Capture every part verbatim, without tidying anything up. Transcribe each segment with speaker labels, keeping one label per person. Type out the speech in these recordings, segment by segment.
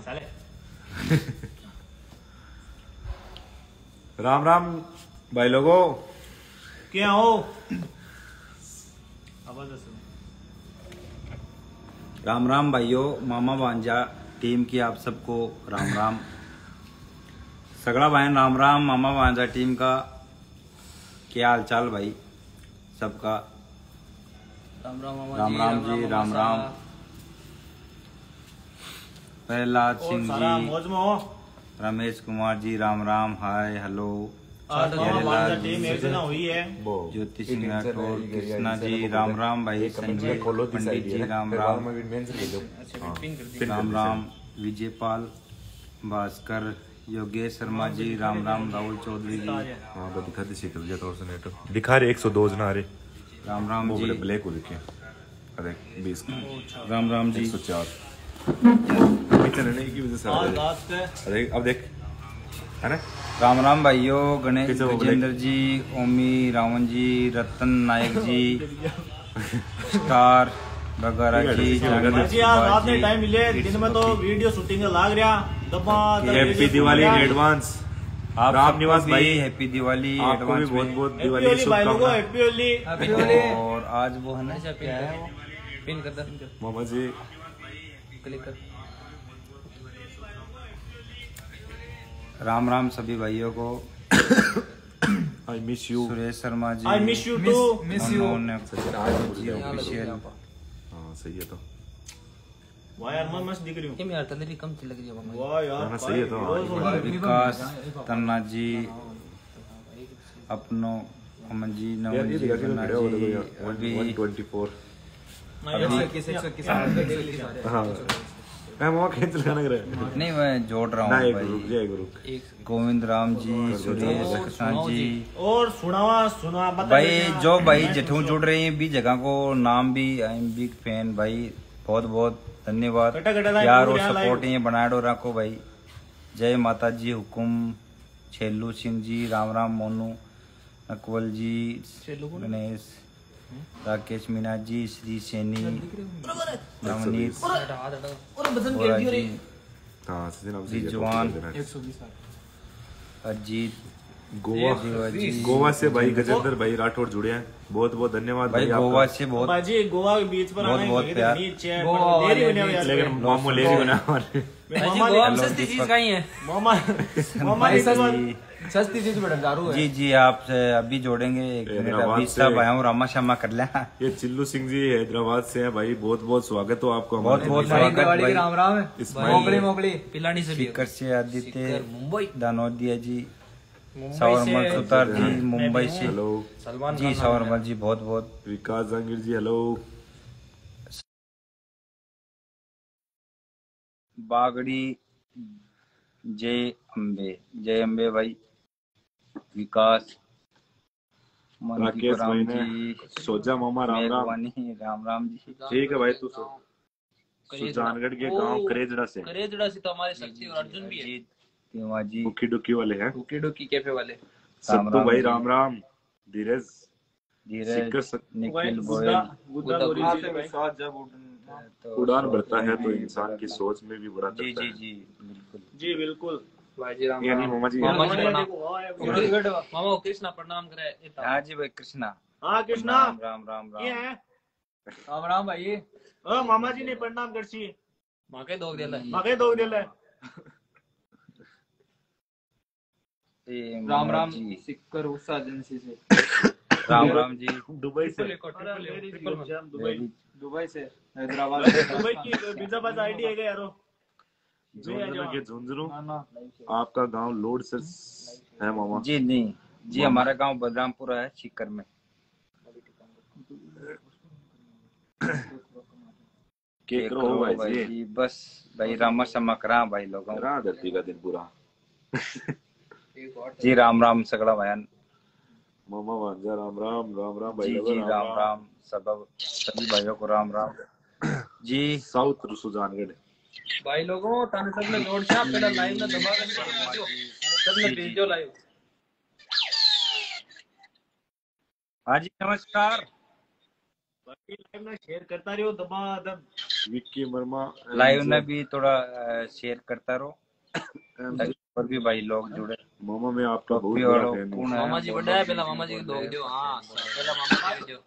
Speaker 1: साले
Speaker 2: राम राम भाई लोगों,
Speaker 1: क्या हो?
Speaker 3: राम राम भाइयों, मामा भांजा टीम की आप सबको राम राम। सगड़ा बहन राम राम। मामा भांजा टीम का क्या हाल चाल भाई सबका?
Speaker 4: राम राम मामा
Speaker 3: राम
Speaker 4: जी,
Speaker 3: राम जी, राम राम। प्रहलाद सिंह
Speaker 1: सारा
Speaker 3: जी,
Speaker 1: मौज में हो?
Speaker 3: Ramesh Kumar ji Ram Ram, hi hello.
Speaker 1: आज मामा भांजा टीम एक दिन हुई है।
Speaker 3: ज्योति सिंह राठौर, कृष्णा जी राम राम भाई। संजय पंडित जी राम राम, राम राम। विजय पाल, भास्कर, योगेश शर्मा जी राम राम। राहुल चौधरी जी
Speaker 2: हाँ तो दिखा दी सीख लिया तो नेट दिखा रहे एक सौ दो जना रहे
Speaker 3: राम राम
Speaker 2: वो
Speaker 3: जी।
Speaker 2: ब्लैक हो रखे अरे बीस
Speaker 3: राम राम जी।
Speaker 2: एक सौ चार की वजह से आ रहे हैं। अरे अब देख है ना।
Speaker 3: राम राम भाइयों। गणेश
Speaker 2: कैसे हो
Speaker 3: गजेंद्र जी, ओमी, रावण जी, रतन नायक जी, स्टार वगैरह जी,
Speaker 1: भाई जी आज रात में टाइम मिले, दिन में तो वीडियो शूटिंग लाग रहा दबा।
Speaker 2: Happy Diwali in advance.
Speaker 3: आप
Speaker 2: राम
Speaker 3: सबको
Speaker 2: निवास
Speaker 3: भी
Speaker 2: भाई,
Speaker 3: हैप्पी दिवाली
Speaker 2: आपको भी
Speaker 3: एडवांस
Speaker 2: बहुत
Speaker 3: में।
Speaker 2: बहुत
Speaker 1: हैप्पी
Speaker 2: दिवाली की
Speaker 1: होली भाई लोगों,
Speaker 2: शुभकामनाएं।
Speaker 1: हैप्पी होली।
Speaker 4: हैप्पी होली।
Speaker 3: और आज वो है ना
Speaker 4: क्या है वो? पिन कर दो,
Speaker 2: मामा जी
Speaker 4: क्लिक कर।
Speaker 3: राम राम सभी भाइयों को।
Speaker 2: I miss you.
Speaker 3: Suresh Sharma ji,
Speaker 1: I miss you too.
Speaker 4: Miss you.
Speaker 3: उन्होंने जी ऑफिशियल।
Speaker 2: हाँ सही है तो
Speaker 1: वाह यार मस्त दिख रही हूँ।
Speaker 4: ये यार तंदूरी कम लग रही है मामा।
Speaker 1: वाह
Speaker 2: ना,
Speaker 1: यार
Speaker 2: ना, सही है तो हाँ,
Speaker 3: विकास तन्ना जी, अपनो अमन जी,
Speaker 2: यार
Speaker 3: नमन
Speaker 2: ये
Speaker 3: जी,
Speaker 2: दिखा के
Speaker 3: गन्ना
Speaker 2: खड़े हो
Speaker 3: जी,
Speaker 2: रहे
Speaker 3: अभी
Speaker 2: वन ट्वेंटी फोर।
Speaker 1: नहीं
Speaker 2: हाँ मैं मामा खेत लगाना कर रहा
Speaker 3: नहीं मैं जोड़ रहा
Speaker 2: ना
Speaker 3: हूँ
Speaker 2: एक रुक
Speaker 3: भाई।
Speaker 2: जा एक रुक
Speaker 3: गोविंद राम जी, सुरेश कृष्णा जी,
Speaker 1: और सुनावा सुना बता
Speaker 3: भाई जो भाई जेठू जुड़ रहे हैं भी जगह को नाम भी। आई एम बिग फैन भाई, बहुत बहुत धन्यवाद
Speaker 1: कटा कटा लाइव
Speaker 3: यार।
Speaker 1: पूरी
Speaker 3: और
Speaker 1: यहाँ लाइव।
Speaker 3: सपोर्ट ये बनाए डो रखो भाई। जय माता जी। हुकुम छेलू सिंह जी राम राम। मोनू नकवल जी, गणेश, राकेश मीना जी, श्री सैनी, नवनीत बोरा जी,
Speaker 2: हाँ सही नाम से
Speaker 3: रिजवान, अजीत,
Speaker 2: गोवा
Speaker 3: जी
Speaker 2: गोवा से भाई गजेंद्र भाई राठौर जुड़े हैं। बहुत बहुत धन्यवाद
Speaker 3: भाई।
Speaker 2: भाई
Speaker 3: गोवा
Speaker 2: आपका।
Speaker 3: से बहुत
Speaker 1: बाजी गोवा के बीच पर
Speaker 3: बहुत-
Speaker 1: आना
Speaker 3: बहुत
Speaker 1: है,
Speaker 3: प्यार।
Speaker 1: नीचे
Speaker 4: गोवा
Speaker 1: लेरी
Speaker 4: वाले
Speaker 1: बने हुए यार।
Speaker 2: लेकिन मामू ले रही बना हमारे
Speaker 1: मामा
Speaker 4: गोवा में
Speaker 1: ने-
Speaker 4: सस्ती चीज कहीं है।
Speaker 1: मामा मामा ने इस बार-
Speaker 4: सस्ती चीज बड़ा दारू है।
Speaker 3: जी जी आपसे अभी जोड़ेंगे एक मिनट।
Speaker 2: हैदराबाद
Speaker 3: अभी
Speaker 2: से-
Speaker 3: सब आया हूँ, रामा शामा कर लिया।
Speaker 2: ये चिल्लू सिंह जी हैदराबाद से हैं भाई। बहुत बहुत स्वागत हो आपको
Speaker 3: बहुत
Speaker 2: हमारे
Speaker 3: बहुत
Speaker 2: बीच में।
Speaker 3: स्वागत
Speaker 4: दिवाली की
Speaker 3: भाई।
Speaker 4: राम राम है।
Speaker 2: इस्माइल
Speaker 4: मोगली मोगली पिलानी से भी
Speaker 3: स्पीकर से आदित्य,
Speaker 4: मुंबई
Speaker 3: दानोदिया जी,
Speaker 4: मुंबई
Speaker 3: सावरमल
Speaker 4: से
Speaker 3: सुतार जी मुंबई से।
Speaker 2: हेलो
Speaker 4: सलमान
Speaker 3: जी सावरमल जी बहुत बहुत।
Speaker 2: विकास जहांगीर जी हेलो।
Speaker 3: बागड़ी जय अम्बे, जय अम्बे भाई। विकास
Speaker 2: राकेश भाई
Speaker 3: राम
Speaker 2: ने
Speaker 3: जी,
Speaker 2: सोचा मामा राम राम।
Speaker 3: मेघवानी राम राम जी।
Speaker 2: ठीक है भाई तू सो सुजानगढ़ के गांव करेजड़ा से
Speaker 4: करेजड़ा से तो हमारे शक्ति और अर्जुन भी है।
Speaker 3: अजीत तिवारी जी,
Speaker 2: मुखी डुकी वाले हैं।
Speaker 4: टूकी टूकी कैफे वाले।
Speaker 2: सत्तू भाई
Speaker 3: जी।
Speaker 2: राम राम। धीरज
Speaker 3: धीरज,
Speaker 2: सिक्कर स-
Speaker 3: निखिल
Speaker 1: गुड्डा
Speaker 3: गोयल।
Speaker 1: गुड्डा गोरी जी भाई।
Speaker 3: तो
Speaker 2: उड़ान बढ़ता है तो इंसान की सोच में भी बड़ा
Speaker 3: जी
Speaker 2: करता
Speaker 3: जी
Speaker 2: है।
Speaker 3: जी बिल्कुल।
Speaker 1: जी बिल्कुल।
Speaker 4: भाई जी राम
Speaker 2: यानी
Speaker 4: राम।
Speaker 2: मामा जी
Speaker 4: मामा जी
Speaker 1: मामा ने
Speaker 4: प्रणाम।
Speaker 1: देखो, वाह यार,
Speaker 4: मामा को कृष्णा प्रणाम करे।
Speaker 3: हाँ जी भाई। कृष्णा
Speaker 1: हाँ कृष्णा
Speaker 3: राम राम राम
Speaker 1: ये
Speaker 3: राम।
Speaker 1: है।
Speaker 4: राम राम भाई।
Speaker 1: ओ मामा जी ने प्रणाम करसी।
Speaker 4: माँ के दो दिला
Speaker 1: मगे दो दिल है।
Speaker 3: ये
Speaker 4: राम
Speaker 3: मोहम्मद
Speaker 4: राम
Speaker 3: जी।
Speaker 4: सिक्कर उषा एजेंसी से।
Speaker 3: राम राम जी।
Speaker 2: दुबई से
Speaker 3: वेरी
Speaker 4: दुबई से हैदराबाद से।
Speaker 1: दुबई की पिज्जा बस आईडी है क्या यारो?
Speaker 2: झुंझुनू के झुंझुनू आपका गांव लोड से है मामा।
Speaker 3: जी नहीं जी, हमारा गांव बलरामपुरा है सीकर में।
Speaker 2: के करो हो भाई जी।
Speaker 3: जी बस भाई रामा शमा करा भाई लोगों।
Speaker 2: करा धरती का दिन पूरा।
Speaker 3: जी राम राम सगड़ा बयान।
Speaker 2: मामा भांजा राम राम राम राम भाई
Speaker 3: जी
Speaker 2: लोगों,
Speaker 3: जी राम राम सब सभी भाइयों को राम राम जी।
Speaker 2: साउथ सुजानगढ़
Speaker 4: भाई लोगों ताने सब ने जोड़ छाप पहला लाइव में दबा कर दो सब ने भेजो लाइव।
Speaker 3: हाँ जी नमस्कार।
Speaker 1: बाकी लाइव में शेयर करता रहो दबा दब।
Speaker 2: विक्की वर्मा
Speaker 3: लाइव में भी थोड़ा शेयर करता रहो ताकि और भी भाई लोग जुड़े।
Speaker 2: मामा मैं आपका बहुत
Speaker 3: टोपी
Speaker 2: बड़ा
Speaker 3: वालों
Speaker 2: फैन हूँ।
Speaker 3: कौन है?
Speaker 4: मामा जी बड़ा है, पहला मामा जी को दो वीडियो। हाँ पहला मामा जी वीडियो।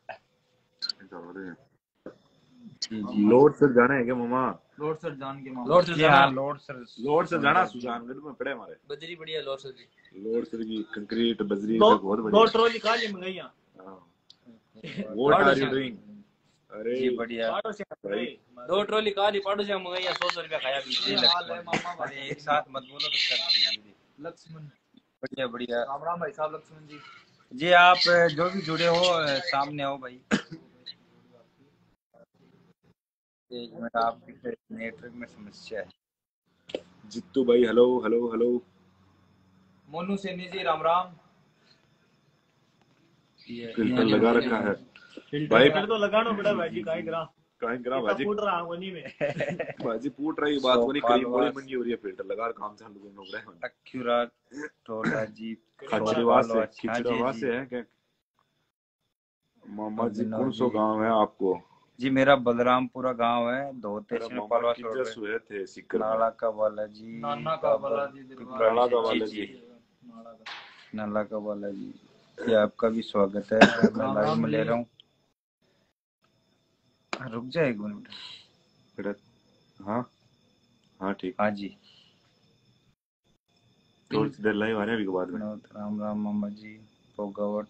Speaker 3: जी जी
Speaker 2: लॉर्ड सर जाना है क्या मामा?
Speaker 4: लॉर्ड सर जान के मामा। लॉर्ड सर
Speaker 3: जी
Speaker 4: जाना।
Speaker 3: हाँ लॉर्ड सर
Speaker 2: लॉर्ड सर जाना सुजानगढ़ में पड़े हमारे।
Speaker 4: बजरी बढ़िया लॉर्ड सर की।
Speaker 2: लॉर्ड सर की कंक्रीट बजरी
Speaker 1: दो
Speaker 2: सब बहुत
Speaker 1: दो
Speaker 2: बढ़िया।
Speaker 1: ट्रॉली काली मंगाइया।
Speaker 2: What are you doing? अरे
Speaker 3: जी बढ़िया
Speaker 1: पाड़ो से
Speaker 2: भाई
Speaker 4: दो ट्रॉली कार ही पाड़ो से मंगाइया, सौ सौ रुपया खाया भी।
Speaker 3: जी लक्ष्मण अरे एक साथ मत बोलो तो कर
Speaker 4: लक्ष्मण
Speaker 3: बढ़िया बढ़िया।
Speaker 4: राम राम भाई साहब लक्ष्मण जी।
Speaker 3: जी आप जो भी जुड़े हो सामने आओ भाई। एक मिनट आपके नेटवर्क में समस्या है।
Speaker 2: जित्तू भाई hello hello hello.
Speaker 4: Monu Saini ji Ram Ram.
Speaker 2: Filter लगा रखा है
Speaker 1: भाई। फिल्टर तो लगाना पड़ा भाई जी, काहे करा
Speaker 2: काहे करा भाजी
Speaker 1: फूट रहा हूं नहीं में।
Speaker 2: भाजी पूट रही बात को नहीं करीब बड़ी मंडी हो रही है। फिल्टर लगा काम चालू करना पड़ा है।
Speaker 3: अक्यूरा टोला जी
Speaker 2: खिचड़ीवास से खिचड़ीवास से है क्या मामा जी? कौन सो गांव है आपको?
Speaker 3: जी मेरा बलरामपुरा गांव है दो तहसील पालवा
Speaker 2: किधर हुए थे सिक्कर
Speaker 3: नाला का बालाजी
Speaker 4: नाना का बालाजी
Speaker 2: नाला का बालाजी
Speaker 3: नाला का बालाजी। जी आपका भी स्वागत है। मैं लाइव में ले रहा हूँ। रुक जाए एक मिनट।
Speaker 2: हाँ हाँ ठीक।
Speaker 3: हाँ जी
Speaker 2: तो देर लाइव आ रहे हैं अभी के बाद में।
Speaker 3: राम राम मामा जी पोगावट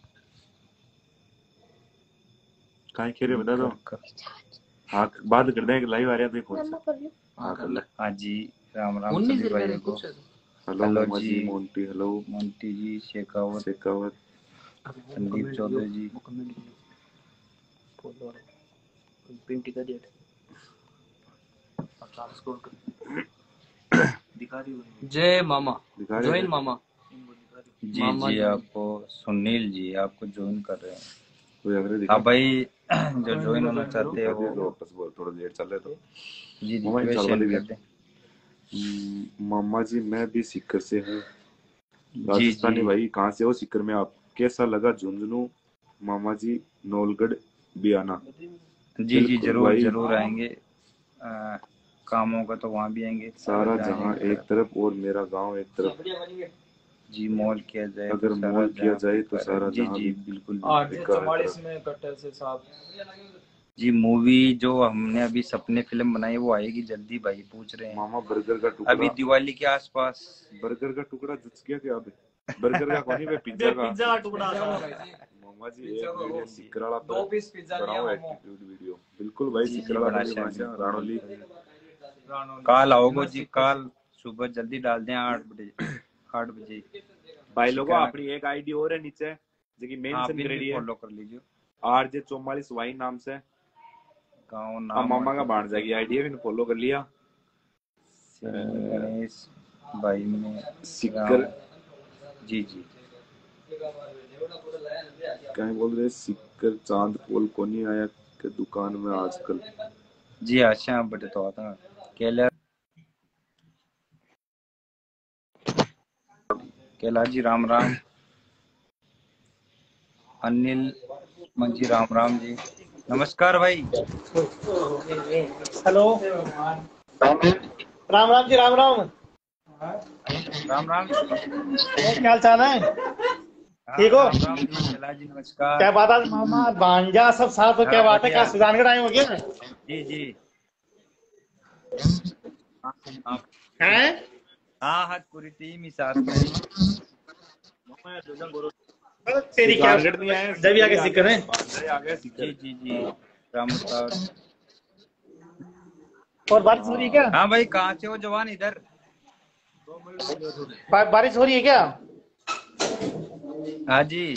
Speaker 2: काहे खेरे बता दो। हाँ बात कर दें लाइव आ रहे हैं फोन से। हाँ कर ले।
Speaker 3: हाँ जी राम राम सभी भाइयों को।
Speaker 2: हेलो जी मोंटी हेलो
Speaker 3: मोंटी जी शेखावत
Speaker 2: शेखावत
Speaker 3: संदीप चौधरी जी।
Speaker 4: जय मामा ज्वाइन मामा
Speaker 3: जी जी आपको सुनील जी आपको ज्वाइन कर रहे हैं।
Speaker 2: हाँ
Speaker 3: भाई जो ज्वाइन होना चाहते हैं वो
Speaker 2: वापस बोल थोड़ा लेट चल रहे तो
Speaker 3: जी जी
Speaker 2: मामा जी मैं भी सीकर से हूँ राजस्थानी। भाई कहाँ से हो सीकर में आप? कैसा लगा झुंझुनू मामा जी? नौलगढ़ भी आना।
Speaker 3: जी जी जरूर जरूर आएंगे। आ, कामों का तो वहाँ भी आएंगे।
Speaker 2: सारा जहाँ एक तरफ और मेरा गांव एक तरफ।
Speaker 3: जी मॉल किया जाए
Speaker 2: अगर मॉल किया जाए तो सारा
Speaker 3: जी
Speaker 2: जहाँ
Speaker 3: जी बिल्कुल
Speaker 4: चौवालीस में कट्टर से साहब।
Speaker 3: जी मूवी जो हमने अभी सपने फिल्म बनाई वो आएगी जल्दी भाई पूछ रहे हैं।
Speaker 2: मामा बर्गर का टुकड़ा
Speaker 3: अभी दिवाली के आसपास।
Speaker 2: बर्गर का टुकड़ा जुच गया क्या? अभी बर्गर का कौन है पिज्जा का
Speaker 1: पिज्जा का टुकड़ा था।
Speaker 2: मामा जी एक वीडियो सिकराला
Speaker 4: दो पीस पिज्जा
Speaker 2: बनाओ एटीट्यूड वीडियो। बिल्कुल भाई सिकराला की भाषा राणोली।
Speaker 3: काल आओगे जी काल सुबह जल्दी डाल दें आठ बजे आठ बजे।
Speaker 2: भाई लोगों अपनी एक आईडी और है नीचे जो कि मेंशन करेगी है
Speaker 3: फॉलो कर लीजिए
Speaker 2: आरजे चौवालीस वाई नाम से
Speaker 3: गाँव नाम
Speaker 2: मामा का बांट जाएगी आईडी है। फॉलो कर लिया।
Speaker 3: गणेश भाई ने
Speaker 2: सिक्कर
Speaker 3: जी जी
Speaker 2: क्या बोल रहे सिक्कर चांद पोल को नहीं आया के दुकान में आजकल।
Speaker 3: जी अच्छा बटे तो आता केला केला जी राम राम। अनिल मंजी राम राम जी नमस्कार भाई।
Speaker 1: हेलो राम राम जी राम राम
Speaker 3: राम राम
Speaker 1: क्या हाल चाल है? ठीक हो?
Speaker 3: केला जी नमस्कार।
Speaker 1: क्या बात है मामा भांजा सब साथ हो? क्या बात है? क्या सुजानगढ़ आए हो क्या?
Speaker 3: जी जी
Speaker 1: हैं?
Speaker 3: हाँ हाँ पूरी टीम ही साथ में।
Speaker 1: तेरी क्या नहीं आए जब भी आगे सिक्कर है।
Speaker 3: जी जी जी राम
Speaker 1: और बारिश हो रही है क्या?
Speaker 3: हाँ भाई कहाँ से हो जवान? इधर
Speaker 1: बारिश हो रही है क्या?
Speaker 3: हाँ जी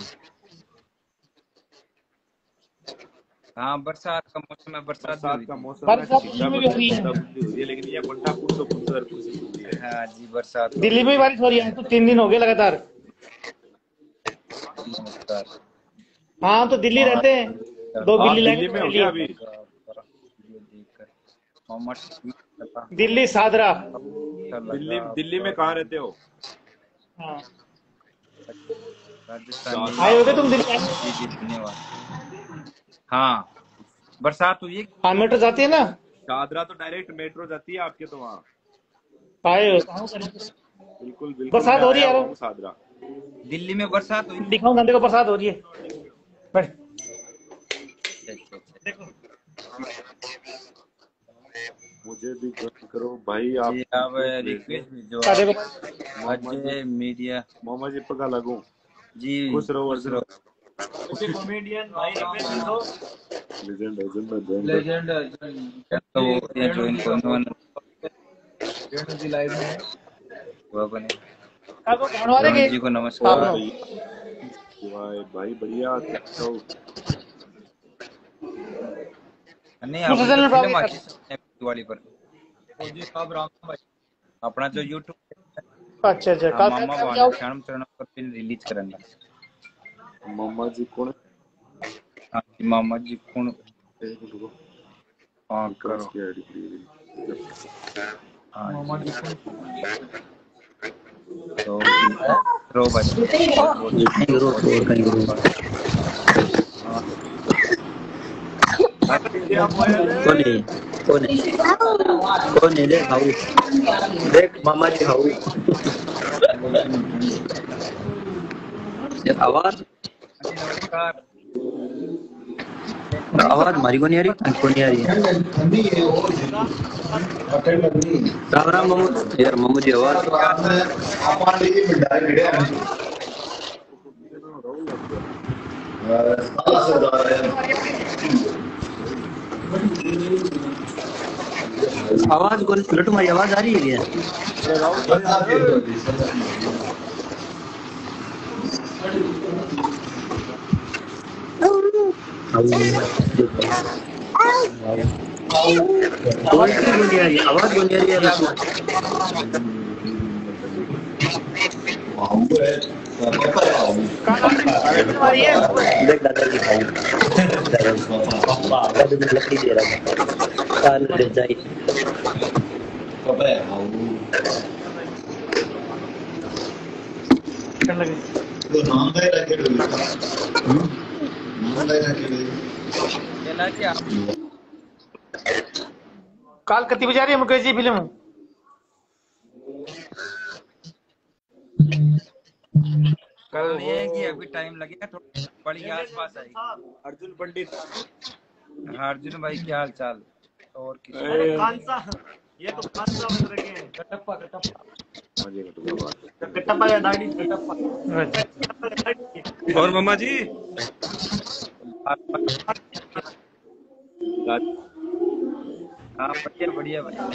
Speaker 3: हाँ बरसात का मौसम है। बरसात
Speaker 2: का मौसम
Speaker 1: है
Speaker 2: लेकिन ये बंटा कुछ तो कुछ
Speaker 3: हाँ जी बरसात
Speaker 1: दिल्ली में बारिश हो रही है तो तीन दिन हो गए लगातार।
Speaker 3: नमस्कार।
Speaker 1: हाँ तो दिल्ली रहते हैं दो बिल्ली
Speaker 2: दिल्ली में हो गया अभी
Speaker 1: दिल्ली सादरा।
Speaker 2: दिल्ली दिल्ली में कहाँ रहते हो?
Speaker 1: हाँ
Speaker 3: राजस्थान
Speaker 1: आए होगे तुम दिल्ली?
Speaker 3: जी जी धन्यवाद। हाँ बरसात हुई है।
Speaker 1: हाँ मेट्रो जाती है ना?
Speaker 2: शादरा तो डायरेक्ट मेट्रो जाती है आपके तो वहाँ।
Speaker 5: आए हो
Speaker 2: बिल्कुल बिल्कुल
Speaker 5: बरसात
Speaker 2: मैं
Speaker 5: हो रही है
Speaker 2: आया
Speaker 5: यार।
Speaker 2: हुआ हूँ शादरा।
Speaker 3: दिल्ली में बरसात हुई?
Speaker 5: दिखाऊं घंटे को बरसात हो रही है। बैठ
Speaker 3: अच्छा, अच्छा।
Speaker 2: मुझे भी ज्वाइन करो भाई आप।
Speaker 3: जी आप रिक्वेस्ट भेजो
Speaker 5: आ देखो
Speaker 3: अजय मीडिया।
Speaker 2: मोहम्मद जी पका लगू
Speaker 3: जी
Speaker 2: खुश रहो
Speaker 3: खुश
Speaker 2: अर्जुन।
Speaker 3: रहो।
Speaker 1: कॉमेडियन भाई रिक्वेस्ट कर दो।
Speaker 2: लेजेंड अर्जुन में ज्वाइन
Speaker 4: लेजेंड
Speaker 3: तो ये ज्वाइन करने वाला
Speaker 4: रेणु जी लाइव में है।
Speaker 3: हुआ बने।
Speaker 5: आपको खाने वाले
Speaker 3: रोहन
Speaker 5: के
Speaker 3: जी को
Speaker 5: आप
Speaker 3: नमस्कार।
Speaker 5: लोग
Speaker 2: भाई भाई बढ़िया तो
Speaker 3: नहीं
Speaker 5: दूसरे
Speaker 3: अपनी
Speaker 5: चैनल
Speaker 3: तो
Speaker 5: पर
Speaker 3: फिल्म
Speaker 5: आओगे
Speaker 3: आती है दिवाली पर।
Speaker 4: फौजी साहब राम भाई
Speaker 3: अपना जो यूट्यूब
Speaker 5: अच्छा अच्छा
Speaker 3: हाँ
Speaker 5: काल
Speaker 3: मामा
Speaker 5: क्या
Speaker 3: वाला क्षण चरण पर फिल्म रिलीज करना।
Speaker 2: मम्मा जी कौन
Speaker 3: हाँ जी मामा जी कौन
Speaker 2: रुको
Speaker 3: हाँ
Speaker 2: विकास
Speaker 3: करो
Speaker 2: की आईडी प्लीज।
Speaker 3: हाँ
Speaker 4: मामा
Speaker 3: जी
Speaker 4: जी को
Speaker 3: तो रो भाई
Speaker 6: कौन है कौन है कौन है देख खाऊ देख मामा जी खाऊ आवाज
Speaker 3: नमस्कार।
Speaker 6: आवाज हमारी को नहीं आ रही को नहीं आ रही राम राम मामू यार मामू जी आवाज आवाज को लट्टू हमारी आवाज आ रही है क्या? आवाज बोल रही है देख दादाजी दादाजी लकड़ी दे रहा काल ले जाए
Speaker 3: चला क्या
Speaker 5: काल कितनी बजे आ रही है मुकेश जी फिल्म?
Speaker 3: कल ये है कि अभी टाइम लगेगा थोड़ा बड़ी के आसपास आएगी।
Speaker 2: अर्जुन पंडित
Speaker 3: हाँ अर्जुन भाई क्या हाल चाल और किसी
Speaker 1: अरे खान सा ये तो खान सा बन रखे हैं।
Speaker 4: कटप्पा कटप्पा
Speaker 2: मजे का तो बात
Speaker 1: कटप्पा या दाढ़ी कटप्पा
Speaker 4: और मामा जी
Speaker 3: हाँ बढ़िया बढ़िया बढ़िया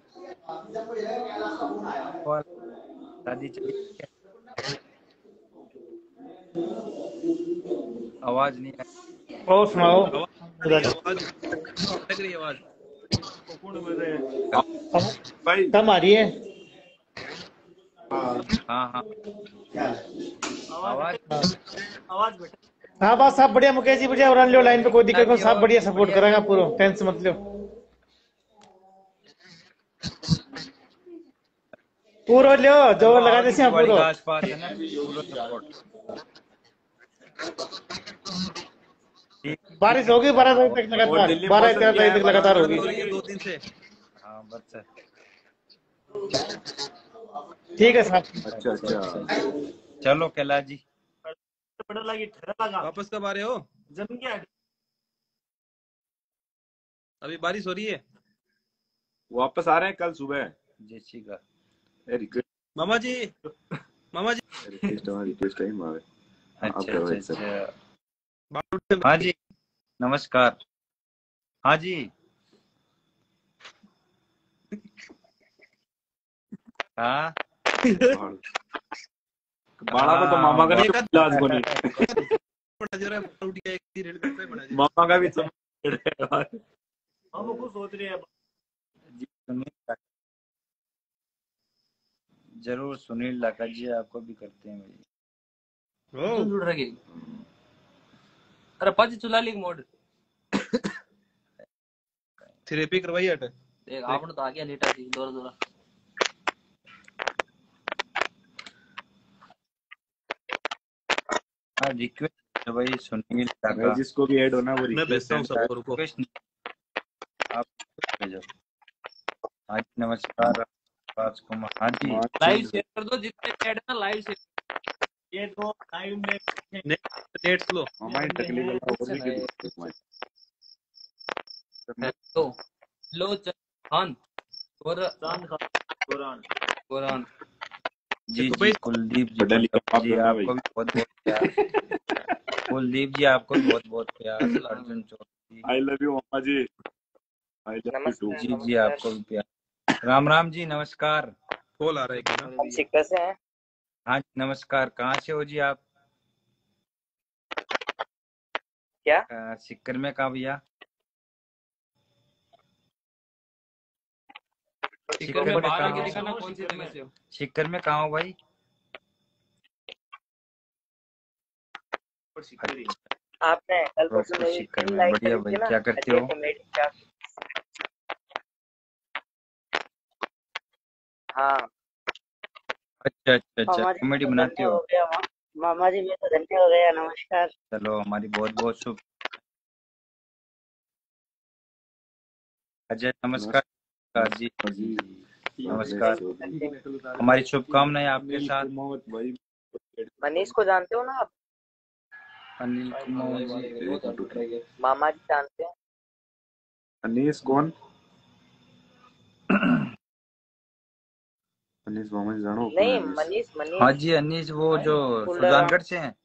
Speaker 3: और शादी चली आवाज नहीं आई।
Speaker 5: और सुनाओ
Speaker 4: आवाज लग रही आवाज
Speaker 2: भाई
Speaker 5: कम आ रही है।
Speaker 3: हाँ हाँ आवाज
Speaker 1: आवाज बेटा
Speaker 5: हाँ बस सब बढ़िया मुकेश जी बढ़िया और लो लाइन पे कोई दिक्कत नहीं सब बढ़िया सपोर्ट करेगा पूरा टेंशन मत लो पूरा लो जो लगा देते हैं पूरा
Speaker 3: आसपास है ना पूरा सपोर्ट।
Speaker 5: बारिश होगी बारह बजे तक लगातार बारह तेरह बजे तक लगातार होगी।
Speaker 4: दो दिन से
Speaker 3: हाँ बस
Speaker 5: ठीक है साहब
Speaker 2: अच्छा अच्छा
Speaker 3: चलो कैलाश जी
Speaker 1: बड़ा लगी ठहरा लगा
Speaker 4: वापस कब आ रहे हो?
Speaker 1: जम गया
Speaker 4: अभी बारिश हो रही है।
Speaker 2: वापस आ रहे हैं कल सुबह।
Speaker 3: जय श्री का
Speaker 2: रिक्वेस्ट
Speaker 4: मामा जी मामा जी
Speaker 2: रिक्वेस्ट रिक्वेस्ट टाइम आ
Speaker 3: अच्छा
Speaker 2: करो
Speaker 3: अच्छा
Speaker 2: एक सब।
Speaker 3: अच्छा हाँ जी नमस्कार हाँ जी हाँ
Speaker 2: बाड़ा को तो मामा का नहीं इलाज बने
Speaker 4: बड़ा जरा उठ गया एक ही रेड पे बना दिया।
Speaker 2: मामा का भी समझ
Speaker 1: हम कुछ सोच रहे हैं
Speaker 3: जी सुनील जरूर सुनील लाका जी आपको भी करते हैं भाई।
Speaker 4: ओ जुड़ रही अरे पाजी चुला ली मोड थेरेपी करवाई हट देख आपने तो आ गया लेटा थी दौरा दौरा
Speaker 3: हाँ रिक्वेस्ट भाई सुनील लाका
Speaker 2: जिसको भी ऐड होना वो
Speaker 4: मैं भेजता हूँ सबको रुको
Speaker 3: रिक्वेस्ट आप भेजो। हाँ जी नमस्कार राजकुमार। हाँ जी
Speaker 4: लाइव शेयर कर दो, जितने ऐड है ना लाइव शेयर।
Speaker 1: ये तो लाइव में
Speaker 4: नेट नेट स्लो।
Speaker 2: हमारी टकली वाला और भी किसी को
Speaker 4: हेलो हेलो खान और
Speaker 1: चांद खान कुरान
Speaker 4: कुरान।
Speaker 3: जी जी कुलदीप जी
Speaker 2: बदल के आप
Speaker 3: जी
Speaker 2: करना
Speaker 3: आपको भी बहुत बहुत प्यार। कुलदीप जी आपको भी बहुत बहुत प्यार। Arjun Chaudhary
Speaker 2: I love you मामा जी, आई लव यू टू।
Speaker 3: जी जी आपको भी प्यार। राम राम जी नमस्कार।
Speaker 4: कॉल आ रहा है क्या?
Speaker 7: हम सिक्का से हैं।
Speaker 3: हाँ जी नमस्कार। कहाँ से हो जी आप?
Speaker 7: क्या
Speaker 3: अ, सिक्कर में कहाँ भैया?
Speaker 4: स्पीकर में बाहर आके दिखाना कौन सी जगह से हो।
Speaker 3: सिक्कर में कहाँ हो भाई?
Speaker 7: आपने कल परसों
Speaker 3: प्रॉपर
Speaker 7: मेरी
Speaker 3: सिक्कर
Speaker 7: फिल्म
Speaker 3: में।
Speaker 7: लाइक
Speaker 3: बढ़िया
Speaker 7: करी
Speaker 3: भाई
Speaker 7: थी ना,
Speaker 3: क्या करते हो?
Speaker 7: कॉमेडी का। हाँ
Speaker 3: अच्छा अच्छा अच्छा
Speaker 7: मामा जी
Speaker 3: कॉमेडी
Speaker 7: तो
Speaker 3: बनाते
Speaker 7: धन्य
Speaker 3: हो?
Speaker 7: हो गया। मा, मामा जी मैं तो धन्य हो गया। नमस्कार।
Speaker 3: चलो हमारी बहुत बहुत शुभ। अजय नमस्कार जी
Speaker 2: जी
Speaker 3: नमस्कार। हमारी शुभकामनाएं आपके साथ।
Speaker 2: भाई
Speaker 7: मनीष को जानते हो ना आप?
Speaker 3: अनिल कुमार जी
Speaker 7: मामा जी जानते हैं?
Speaker 2: अनीस कौन? अनीस मामा जी जानो?
Speaker 7: नहीं मनीष मनीष
Speaker 3: हाँ जी अनीस वो जो सुजानगढ़ से हैं।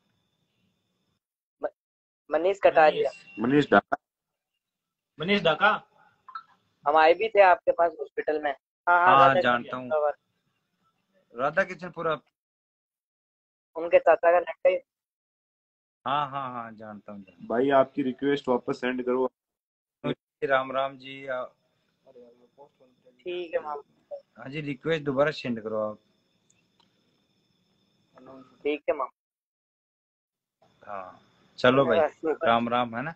Speaker 7: मनीष कटारिया।
Speaker 2: मनीष डाका।
Speaker 1: मनीष डाका।
Speaker 7: हम आए भी थे आपके पास हॉस्पिटल में। हाँ हाँ
Speaker 3: हाँ
Speaker 7: राधा
Speaker 3: जानता हूँ राधा किशनपुरा।
Speaker 7: उनके चाचा का लड़का ही।
Speaker 3: हाँ हाँ हाँ जानता हूँ।
Speaker 2: भाई आपकी रिक्वेस्ट वापस सेंड करो।
Speaker 3: राम राम जी आ...
Speaker 7: ठीक है मामा।
Speaker 3: हाँ जी रिक्वेस्ट दोबारा सेंड करो आप।
Speaker 7: ठीक है मामा।
Speaker 3: हाँ चलो भाई राम राम है ना।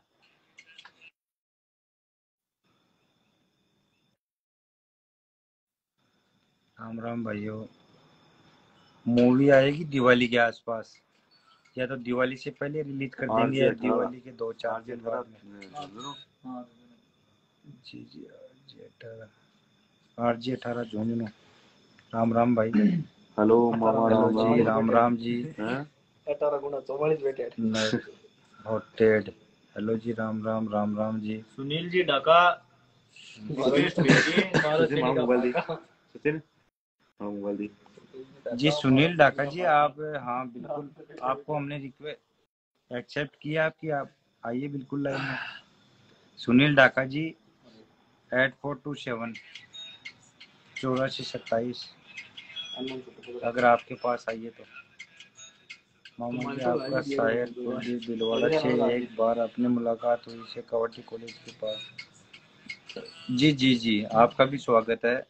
Speaker 3: राम राम भाइयों। मूवी आएगी दिवाली के आसपास, या तो दिवाली से पहले रिलीज कर देंगे या दिवाली के दो चार दिन बाद में। जी जी आरजे अठारह आरजे अठारह झुंझुनू। राम राम भाई।
Speaker 2: हेलो मामा राम
Speaker 3: जी राम राम जी।
Speaker 4: अठारह गुना चौवालीस बेटे
Speaker 3: हॉटेड। हेलो जी राम राम राम राम जी।
Speaker 1: सुनील जी डाका रिक्वेस्ट भेजिए।
Speaker 2: सचिन मोबाइल दी
Speaker 3: जी सुनील डाका जी आप। हाँ बिल्कुल आपको हमने रिक्वेस्ट एक्सेप्ट किया आपकी। आप आइए बिल्कुल लाइन में। Sunil Daka ji eight four two seven चौरासी सत्ताईस अगर आपके पास आइए तो। मामा जी आपका शायर कुलदीप दिलवाड़ा से एक बार अपनी मुलाकात हुई से कवटी कॉलेज के पास। जी जी जी आपका भी स्वागत है।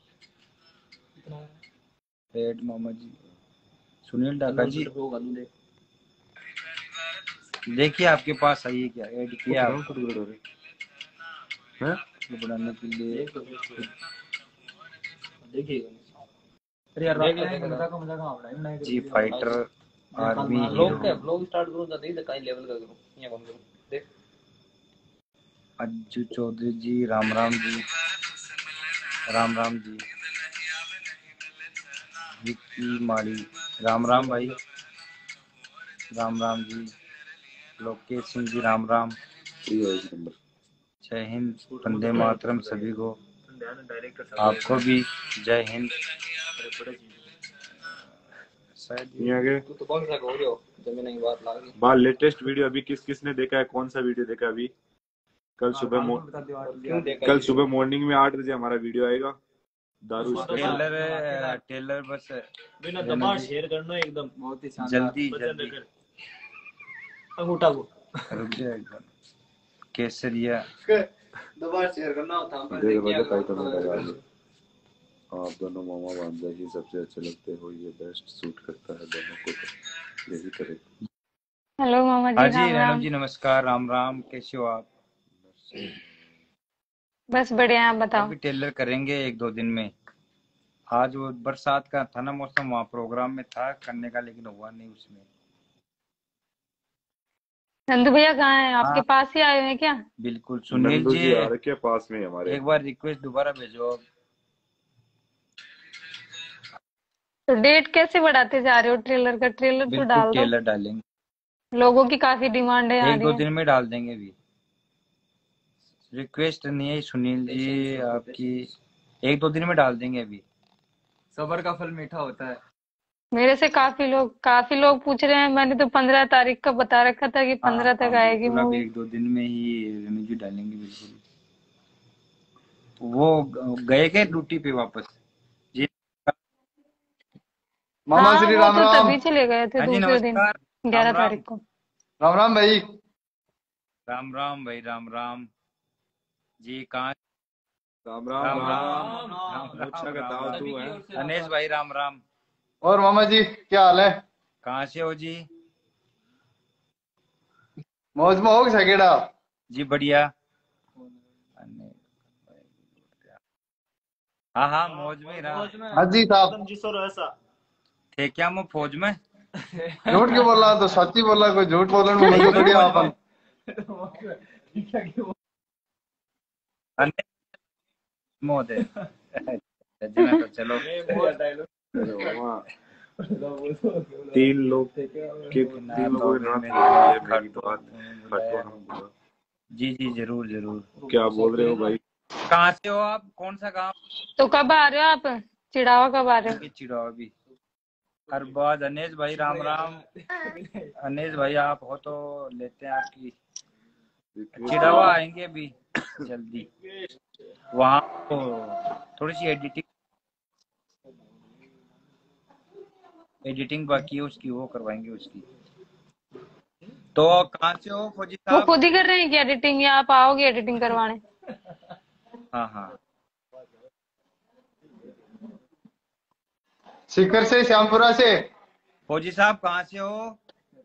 Speaker 3: एड मामा जी सुनील डाका जी देखिए आपके पास आइए क्या ऐड किया बढ़ाने के लिए। जी फाइटर आर्मी
Speaker 4: ब्लॉग का ब्लॉग स्टार्ट करूं तो देख कहीं लेवल का करूं ये कौन करूं देख।
Speaker 3: अज्जू चौधरी जी राम राम जी राम राम जी। विक्की माली राम राम भाई राम राम जी। लोकेश सिंह जी राम राम। जय हिंद वंदे मातरम सभी को। आपको भी जय हिंद।
Speaker 4: तू तो कौन सा हो रहे हो जमीन की बात लागी
Speaker 2: बाल लेटेस्ट वीडियो अभी किस किसने देखा है? कौन सा वीडियो देखा अभी? कल सुबह कल सुबह मॉर्निंग में आठ बजे हमारा वीडियो आएगा दारू।
Speaker 3: टेलर टेलर बस
Speaker 1: बिना दबा शेयर करना एकदम
Speaker 4: बहुत ही
Speaker 3: जल्दी जल्दी
Speaker 1: अंगूठा को
Speaker 3: रुक जाएगा। केसरिया
Speaker 4: दोबारा शेयर करना था पर
Speaker 2: आप दोनों मामा भांजा ही सबसे अच्छे लगते हो। ये बेस्ट सूट करता है दोनों को, तो यही करे।
Speaker 8: हेलो मामा जी।
Speaker 3: हाँ जी
Speaker 8: राम
Speaker 3: राम
Speaker 8: राम
Speaker 3: जी नमस्कार राम राम। कैसे हो आप?
Speaker 8: बस बढ़िया आप बताओ।
Speaker 3: अभी टेलर करेंगे एक दो दिन में। आज वो बरसात का था ना मौसम, वहाँ प्रोग्राम में था करने का लेकिन हुआ नहीं उसमें।
Speaker 8: नंदू भैया कहाँ हैं? आपके
Speaker 3: हाँ।
Speaker 8: पास ही आए हुए हैं क्या?
Speaker 3: बिल्कुल सुनील
Speaker 2: नंदू
Speaker 3: जी
Speaker 2: जी आ रखे पास में हमारे।
Speaker 3: एक बार रिक्वेस्ट दोबारा भेजो आप।
Speaker 8: तो डेट कैसे बढ़ाते जा रहे हो? ट्रेलर का ट्रेलर तो
Speaker 3: बिल्कुल
Speaker 8: डाल दो,
Speaker 3: ट्रेलर डालेंगे,
Speaker 8: लोगों की काफी डिमांडें आ
Speaker 3: एक
Speaker 8: रही
Speaker 3: दो
Speaker 8: है।
Speaker 3: दिन में डाल देंगे भी। रिक्वेस्ट नहीं है सुनील जी आपकी, एक दो दिन में डाल देंगे अभी।
Speaker 4: सबर का फल मीठा होता है।
Speaker 8: मेरे से काफी लोग काफी लोग पूछ रहे हैं। मैंने तो पंद्रह तारीख का बता रखा था कि पंद्रह
Speaker 3: हाँ,
Speaker 8: तक
Speaker 3: हाँ,
Speaker 8: आएगी
Speaker 3: बिल्कुल, अब
Speaker 8: मूवी।
Speaker 3: एक दो दिन में ही रिव्यू डालेंगे बिल्कुल। वो ग- गए क्या ड्यूटी पे वापस जी?
Speaker 9: मामा
Speaker 8: हाँ
Speaker 9: श्री
Speaker 8: वो
Speaker 9: राम
Speaker 8: तो
Speaker 9: राम।
Speaker 8: तभी चले गए थे
Speaker 3: हाँ जी
Speaker 8: दूसरे दिन,
Speaker 3: नमस्कार।
Speaker 8: ग्यारह
Speaker 3: राम राम
Speaker 8: तारीख को।
Speaker 9: राम राम भाई।
Speaker 3: राम राम भाई, राम राम जी। कहाँ?
Speaker 2: राम राम
Speaker 3: राम
Speaker 2: राम
Speaker 3: राम
Speaker 2: राम।
Speaker 3: राम
Speaker 2: अच्छा
Speaker 3: राम
Speaker 2: का
Speaker 3: राम
Speaker 2: दाव
Speaker 3: राम।
Speaker 2: तू है।
Speaker 3: अनेश भाई राम राम।
Speaker 9: और मामा जी क्या हाल है?
Speaker 3: कहाँ से हो जी?
Speaker 9: मौज में हो सकेड़ा?
Speaker 3: जी बढ़िया। हाँ हाँ मौज में रहा।
Speaker 9: हाँ जी साहब।
Speaker 1: एकदम जिस और ऐसा
Speaker 3: थे क्या मैं फौज में?
Speaker 9: झूठ क्यों बोल रहा? तो सच्ची बोल रहा, कोई झूठ बोलने में मजा थोड़ी आ अपन।
Speaker 3: मौत है। जना तो चलो
Speaker 2: तीन लोग के तीन लोगों के नाम ये मेरी बात फटवा हम बोला।
Speaker 3: जी जी जरूर जरूर।
Speaker 2: क्या बोल रहे हो भाई?
Speaker 3: कहाँ से हो आप? कौन सा गांव?
Speaker 8: तो कब आ रहे हो आप? चिड़ावा कब आ रहे हो?
Speaker 3: चिड़ावा भी अरबाज। अनेश भाई राम राम। अनेश भाई आप हो तो लेते हैं आपकी। चिड़ावा आएंगे अभी जल्दी। वहाँ तो थोड़ी सी एडिटिंग एडिटिंग बाकी है उसकी, वो करवाएंगे उसकी। तो कहाँ से हो फौजी
Speaker 8: वो
Speaker 3: साहब?
Speaker 8: खुद ही कर रहे हैं क्या एडिटिंग, या आप आओगे एडिटिंग करवाने?
Speaker 3: हाँ हाँ।
Speaker 9: सीकर से, श्यामपुरा से।
Speaker 3: फौजी साहब कहाँ से हो?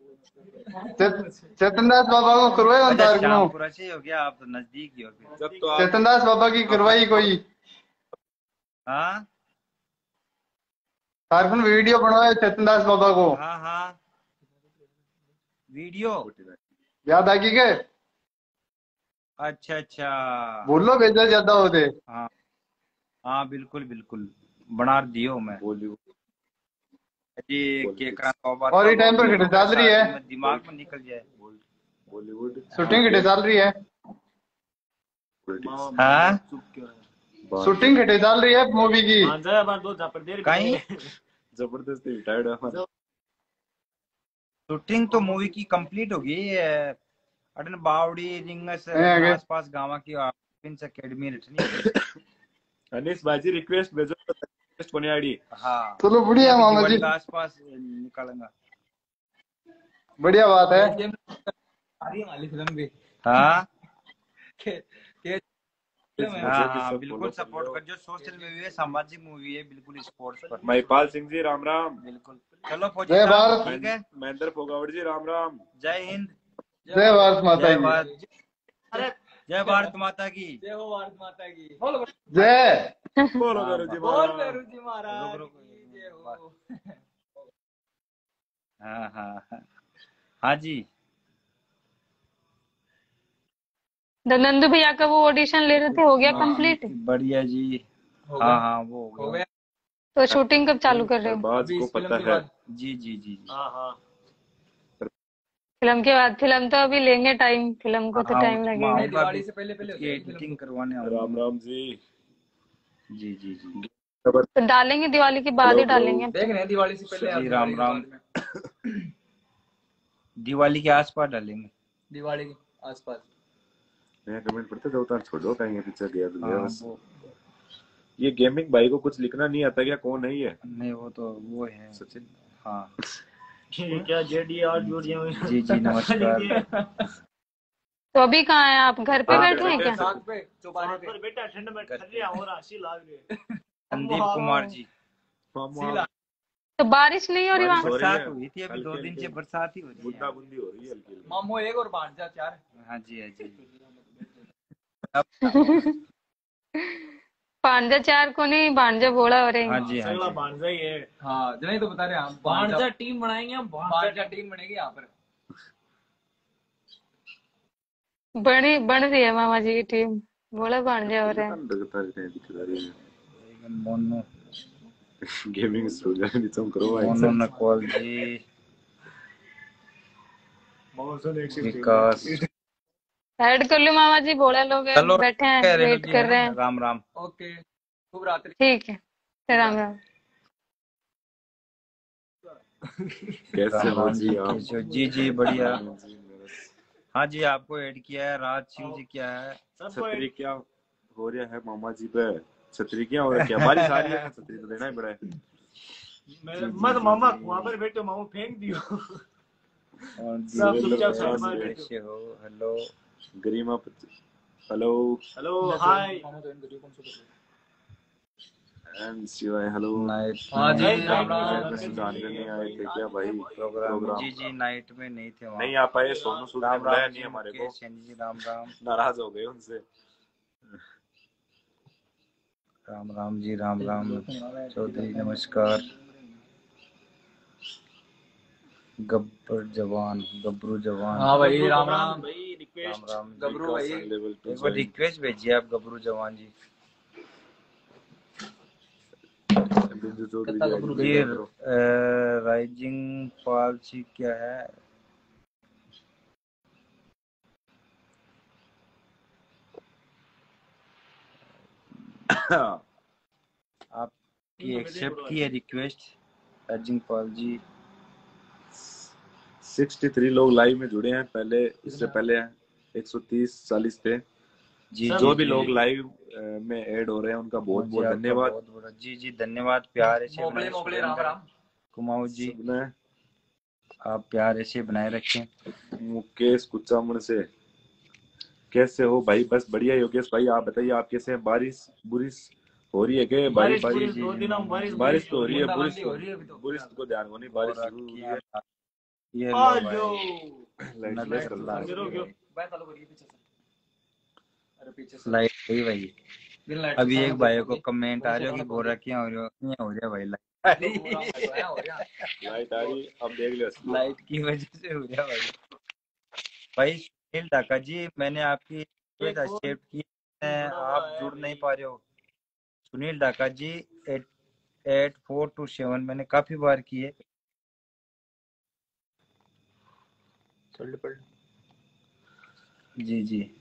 Speaker 9: चेतन दास बाबा को करवाए
Speaker 3: अच्छा
Speaker 9: अंतार
Speaker 3: श्यामपुरा से हो गया, आप तो नजदीक ही हो फिर।
Speaker 2: जब तो आप
Speaker 9: चेतन दास बाबा की करवाई कोई।
Speaker 3: हाँ
Speaker 9: कारकुन वीडियो बनवाए चेतन दास बाबा को।
Speaker 3: हाँ हाँ वीडियो
Speaker 9: याद आ गई के?
Speaker 3: अच्छा अच्छा।
Speaker 9: बोलो भेजा ज्यादा होते।
Speaker 3: हाँ हाँ बिल्कुल बिल्कुल बना दियो मैं।
Speaker 2: बॉलीवुड
Speaker 3: जी के का तौबा
Speaker 9: और ये टाइम पर घटे चल रही है।
Speaker 3: दिमाग में निकल जाए।
Speaker 2: बॉलीवुड
Speaker 9: शूटिंग घटे चल रही है।
Speaker 3: हाँ
Speaker 9: शूटिंग घटे चल रही है मूवी की।
Speaker 3: कहीं
Speaker 2: जबरदस्ती रिटायर्ड है।
Speaker 3: शूटिंग तो मूवी की कंप्लीट हो गई है। अटन बावड़ी रिंगस
Speaker 9: आगे।
Speaker 3: आसपास गांव की प्रिंस एकेडमी रखनी।
Speaker 2: अनीस बाजी रिक्वेस्ट भेजो तो रिक्वेस्ट कोनी आईडी।
Speaker 3: हाँ
Speaker 9: चलो बढ़िया मामा जी।
Speaker 3: आसपास निकालेंगा।
Speaker 9: बढ़िया बात है।
Speaker 4: फिल्म भी।
Speaker 3: हाँ
Speaker 4: के- के-
Speaker 3: हाँ हाँ बिल्कुल सपोर्ट कर जो सोशल मूवी है, सामाजिक मूवी है, बिल्कुल स्पोर्ट्स पर।
Speaker 2: महिपाल सिंह जी राम राम।
Speaker 3: बिल्कुल चलो फौजी
Speaker 9: जय
Speaker 3: साहब
Speaker 9: भारत।
Speaker 3: ठीक है।
Speaker 2: महेंद्र फोगावट जी राम राम।
Speaker 3: जय हिंद।
Speaker 9: जय भारत माता
Speaker 3: जय
Speaker 9: की।
Speaker 3: भारत। जय भारत माता की।
Speaker 4: जय हो भारत माता की।
Speaker 9: जय।
Speaker 2: बोलो गुरु जी
Speaker 4: बोल
Speaker 2: महाराज।
Speaker 4: बेरू जी महाराज
Speaker 3: रुक, रुक,
Speaker 4: की जय हो।
Speaker 3: हाँ हाँ हाँ हाँ जी।
Speaker 8: द नंदू भैया का वो ऑडिशन ले रहे थे, हो गया कंप्लीट?
Speaker 3: बढ़िया जी।
Speaker 4: हो
Speaker 3: हाँ
Speaker 4: गया?
Speaker 3: हाँ वो
Speaker 4: हो
Speaker 3: हो गया।
Speaker 4: गया।
Speaker 8: तो शूटिंग कब चालू कर रहे हो?
Speaker 2: बाज
Speaker 4: अभी
Speaker 2: को
Speaker 4: इस फिल्म
Speaker 2: पता
Speaker 4: के
Speaker 2: है।
Speaker 4: बाद।
Speaker 3: जी जी जी जी।
Speaker 1: हाँ हाँ
Speaker 8: फिल्म के बाद? फिल्म तो अभी लेंगे टाइम, फिल्म को तो
Speaker 3: हाँ,
Speaker 8: टाइम
Speaker 3: उसमें
Speaker 8: लगेगा।
Speaker 3: आऊंगा
Speaker 4: दिवाली
Speaker 3: भी।
Speaker 4: से पहले पहले
Speaker 3: उसकी
Speaker 4: होती है फिल्म।
Speaker 3: एडिटिंग करवाने आऊंगा।
Speaker 2: राम राम जी।
Speaker 3: जी जी जी।
Speaker 8: तो डालेंगे दिवाली के बाद ही
Speaker 2: हेलो,
Speaker 8: डालेंगे।
Speaker 4: देख रहे हैं दिवाली से पहले या
Speaker 3: जी,
Speaker 4: दिवाली
Speaker 3: राम
Speaker 4: के
Speaker 3: राम।
Speaker 4: बाद में।
Speaker 3: दिवाली के आसपास डालेंगे।
Speaker 4: दिवाली के आसपास।
Speaker 2: मैं कमेंट पढ़ते जाओ तार छोड़ो कहीं पीछे गया तो गया
Speaker 3: हाँ,
Speaker 2: बस।
Speaker 3: वो
Speaker 2: ये गेमिंग भाई को कुछ लिखना नहीं आता क्या? कौन है ये?
Speaker 3: नहीं वो तो वो है
Speaker 2: सचिन।
Speaker 3: हाँ
Speaker 1: ये क्या जेडी और जुड़िया हुई
Speaker 3: जी जी नमस्कार।
Speaker 8: तो अभी कहाँ हैं आप? घर पे
Speaker 2: हाँ,
Speaker 8: बैठे हैं क्या?
Speaker 4: साथ पे चौपाने पे।
Speaker 1: पर बेटा ठंड में ठंडी हो रहा सी लाग रही है।
Speaker 3: संदीप कुमार जी।
Speaker 4: सीला।
Speaker 8: तो बारिश नहीं हो रही
Speaker 2: बारिश
Speaker 8: वहाँ?
Speaker 2: हो रही है।
Speaker 3: बरसात हुई थी अभी, दो
Speaker 2: हल्की
Speaker 3: दिन से
Speaker 2: हल्की।
Speaker 3: बरसात ही हो रही
Speaker 2: बुंदा
Speaker 3: है।
Speaker 2: बुंदी हो रही है हल्की हल्की।
Speaker 4: मामो एक और भांजा चार।
Speaker 3: हाँ जी हाँ जी।
Speaker 8: भांजा चार को नहीं, भांजा बोला हो रहे
Speaker 3: हाँ
Speaker 8: हैं।
Speaker 3: जी हाँ
Speaker 1: सगला
Speaker 3: जी।
Speaker 1: भांजा ही है।
Speaker 4: हाँ जने तो बता रहे हैं हम
Speaker 1: भांजा टीम बनाएंगे हम।
Speaker 4: भांजा टीम बनेगी यहाँ पर।
Speaker 8: बड़ी बन रही है मामा जी की टीम। बोला भांजे हो रहे हैं।
Speaker 3: मोनू
Speaker 2: गेमिंग स्टूडियो नीचे करो भाई
Speaker 3: मोनू नकवाल जी, विकास।
Speaker 8: ऐड कर लो मामा जी, बोला लोग
Speaker 3: चलो
Speaker 8: बैठे हैं
Speaker 3: रेणु
Speaker 8: वेट
Speaker 3: जी,
Speaker 8: कर
Speaker 3: है
Speaker 8: रहे
Speaker 3: ना?
Speaker 8: हैं।
Speaker 3: राम राम।
Speaker 4: ओके, शुभ रात्रि।
Speaker 8: ठीक है, राम राम।
Speaker 2: कैसे
Speaker 3: राम
Speaker 2: हो
Speaker 3: राम
Speaker 2: जी
Speaker 3: जी,
Speaker 2: आप?
Speaker 3: कैसे हो? जी जी बढ़िया। हाँ जी, आपको ऐड किया है। राज सिंह जी क्या है?
Speaker 2: छतरी क्या हो रहा है मामा जी पे? छतरी क्या हो रहा है? क्या बारिश आ रही है? छतरी तो देना ही पड़ा है।
Speaker 1: मत मामा वहां पर बैठो, मामा फेंक दियो। सब चुपचाप साइड में बैठो।
Speaker 3: कैसे हो? Hello
Speaker 2: Garima, hello
Speaker 1: hello hi
Speaker 2: and Shivay, hello
Speaker 3: night.
Speaker 4: हाँ जी,
Speaker 1: नाइट
Speaker 4: राम
Speaker 1: नाइट
Speaker 4: राम।
Speaker 2: सुजान नहीं आए थे क्या भाई?
Speaker 3: प्रोग्राम
Speaker 2: प्रोग्राम
Speaker 3: जी जी नाइट में नहीं थे वहाँ।
Speaker 2: नहीं आ पाए। सोनू सूद ने
Speaker 3: राम
Speaker 2: बुलाया
Speaker 3: राम
Speaker 2: नहीं
Speaker 3: जी,
Speaker 2: हमारे को,
Speaker 3: मुकेश सैनी जी राम राम।
Speaker 2: नाराज हो गए उनसे।
Speaker 3: राम राम जी, राम राम। चौधरी नमस्कार। गब्बर जवान, गबरू जवान।
Speaker 4: हाँ भाई, राम राम।
Speaker 1: भाई
Speaker 3: राम
Speaker 1: रिक्वेस्ट
Speaker 3: राम जी।
Speaker 4: गबरू भाई,
Speaker 2: लेवल टू
Speaker 3: एक बार रिक्वेस्ट भेजिए आप गबरू जवान जी।
Speaker 2: बिंदु चौधरी
Speaker 4: कितना गबरू
Speaker 2: जी
Speaker 3: ये
Speaker 2: आईडी करो।
Speaker 3: राइजिंग पॉलिसी क्या है? आपकी एक्सेप्ट की है रिक्वेस्ट राइजिंग पॉल जी।
Speaker 2: तिरसठ लोग लाइव में जुड़े हैं। पहले इससे पहले एक सौ तीस चालीस थे
Speaker 3: जी
Speaker 2: जो
Speaker 3: जी,
Speaker 2: भी
Speaker 3: जी,
Speaker 2: लोग
Speaker 3: जी।
Speaker 2: लाइव में ऐड हो रहे हैं उनका बहुत
Speaker 3: जी,
Speaker 2: बहुत
Speaker 3: आपका
Speaker 2: धन्यवाद।
Speaker 3: बहुत बड़ा जी जी धन्यवाद। प्यार ऐसे
Speaker 4: मोगले
Speaker 3: बनाए
Speaker 4: मोगले, राम राम।
Speaker 3: कुमाऊ जी,
Speaker 2: सबने
Speaker 3: आप प्यार ऐसे बनाए रखें।
Speaker 2: मुकेश कुचामण से कैसे हो भाई? बस बढ़िया योगेश भाई, आप बताइए आप कैसे हैं? बारिश बुरिश हो रही है क्या? बारिश
Speaker 1: बारिश
Speaker 2: बारिश
Speaker 1: बुरिश दो दिन हम बारिश
Speaker 2: बारिश तो हो रही है। बुरिश
Speaker 4: बूंदाबांदी हो रही है अभी तो।
Speaker 2: बुरिश को ध्यान को नहीं, बारिश
Speaker 3: और
Speaker 2: जरूर हो रही है।
Speaker 3: ये लो
Speaker 1: आलो
Speaker 3: भाई,
Speaker 2: लाइट
Speaker 3: नजर
Speaker 2: लेस कर लो।
Speaker 3: लाग
Speaker 1: अंदर हो
Speaker 3: गई
Speaker 1: गयो।
Speaker 3: भाई।
Speaker 4: बैठ चालू करिए पीछे से। अरे पीछे से
Speaker 3: लाइट गई भाई।
Speaker 4: बिन लाइट
Speaker 3: अभी
Speaker 4: से
Speaker 3: एक
Speaker 4: सामने
Speaker 3: भाई
Speaker 4: देखो
Speaker 3: को
Speaker 4: कि-
Speaker 3: कमेंट आ रहे हो कि बोरा क्या हो रहा है, क्या हो रहा है भाई? लाइट
Speaker 4: हो रहा है।
Speaker 2: लाइट आ रही, अब देख लियो।
Speaker 3: लाइट की वजह से हो रहा है भाई। भाई सुनील ढाका जी, मैंने आपकी एक्सेप्ट की है, आप जुड़ नहीं पा रहे हो। Sunil Dhaka ji, eight eight four two seven मैंने काफी बार किए। जी जी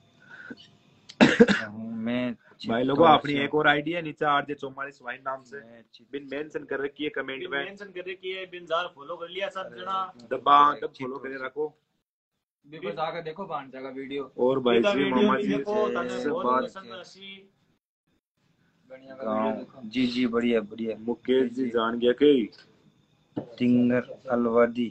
Speaker 3: मैं
Speaker 2: भाई लोगों अपनी एक और आईडी है नीचे आरजे चौवालीस वाइन नाम से बिन मेंशन कर रखी है कमेंट में।
Speaker 1: मेंशन कर रखी है, बिन जार फॉलो कर लिया सब जना।
Speaker 2: दबा दब फॉलो करे रखो।
Speaker 4: बस आकर देखो भांजा का वीडियो।
Speaker 2: और भाई जी मामा जी
Speaker 1: देखो ताने
Speaker 2: से
Speaker 1: बहुत
Speaker 2: बात
Speaker 1: पसंद है सी।
Speaker 4: बढ़िया का वीडियो देखो।
Speaker 3: जी जी बढ़िया बढ़िया।
Speaker 2: मुकेश जी जान गया कई
Speaker 3: टिंगर अलवादी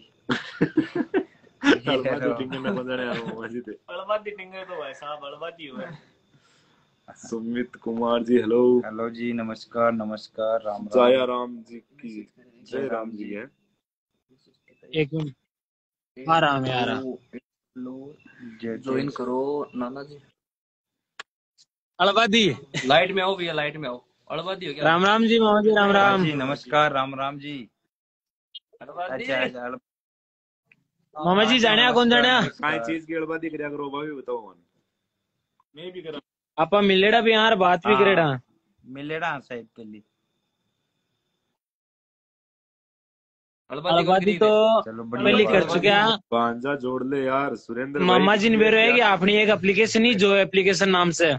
Speaker 2: अलवादी टिंगर ने बंदने यार मामा जी थे।
Speaker 1: अलवादी टिंगर तो भाई साहब अलवादी हुआ है।
Speaker 2: सुमित कुमार जी हेलो।
Speaker 3: हेलो जी, नमस्कार नमस्कार। राम
Speaker 2: जय
Speaker 3: राम
Speaker 2: राम जी की जय राम जी है।
Speaker 5: एक मिनट आ रहा मैं आ रहा।
Speaker 4: ज्वाइन करो नाना जी।
Speaker 5: अड़वादी
Speaker 4: लाइट में आओ भैया, लाइट में आओ। अड़वादी हो क्या?
Speaker 5: राम राम जी मामा जी, राम राम
Speaker 3: जी नमस्कार। राम राम जी। अच्छा अच्छा
Speaker 5: मामा जी जाने कौन जाने
Speaker 2: काई चीज की अलवादी करया करो भाभी बताओ मन।
Speaker 1: मैं भी करा
Speaker 5: आपा मिलेड़ा भी यार बात भी करेड़ा
Speaker 3: मिलेड़ा साइड के लिए।
Speaker 5: अड़वादी तो पहले कर चुका।
Speaker 2: पांजा जोड़ ले यार सुरेंद्र भाई।
Speaker 5: मामा जी ने बेरो है कि अपनी एक एप्लीकेशन ही जो एप्लीकेशन नाम से।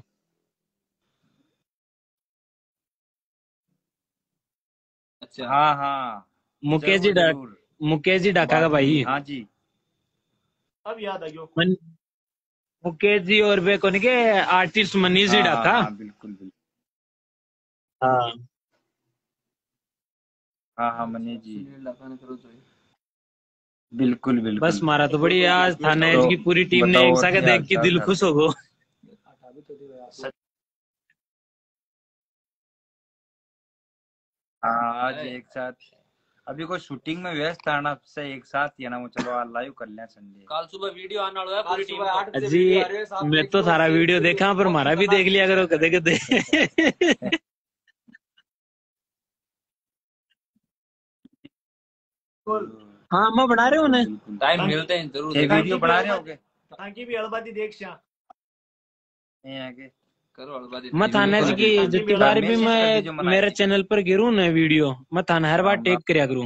Speaker 3: अच्छा हाँ हाँ
Speaker 5: मुकेश जी
Speaker 3: जरूर।
Speaker 5: मुकेश जी ढाका का भाई।
Speaker 3: हाँ जी
Speaker 1: अब याद आ गयो।
Speaker 5: मुकेश जी और वे कौन के आर्टिस्ट मनीष जी ढाका।
Speaker 3: हाँ बिल्कुल बिल्कुल।
Speaker 5: हाँ
Speaker 3: हाँ हाँ मनीष जी बिल्कुल बिल्कुल।
Speaker 5: बस मारा तो बड़ी आज थाना एज की पूरी टीम ने एक साथ देख के दिल खुश हो गो।
Speaker 3: हाँ आज एक साथ अभी कोई शूटिंग में व्यस्त था ना, से एक साथ ही है ना वो। चलो आज लाइव कर लें संडे।
Speaker 4: कल सुबह वीडियो आने वाला है पूरी टीम का।
Speaker 5: जी मैं तो सारा वीडियो देखा पर हमारा भी देख लिया करो कदे कदे। हाँ मैं बना रहे हो ना
Speaker 4: टाइम मिलते हैं जरूर।
Speaker 3: ये वीडियो बना रहे होगे?
Speaker 1: ताकि भी अलबादी देख शा
Speaker 3: ये आगे
Speaker 4: करो अलबादी
Speaker 10: मैं थाना जी की जितनी बार भी मैं मेरे चैनल पर गिरूं ना वीडियो मैं थाना हर बार टेक करया करूं।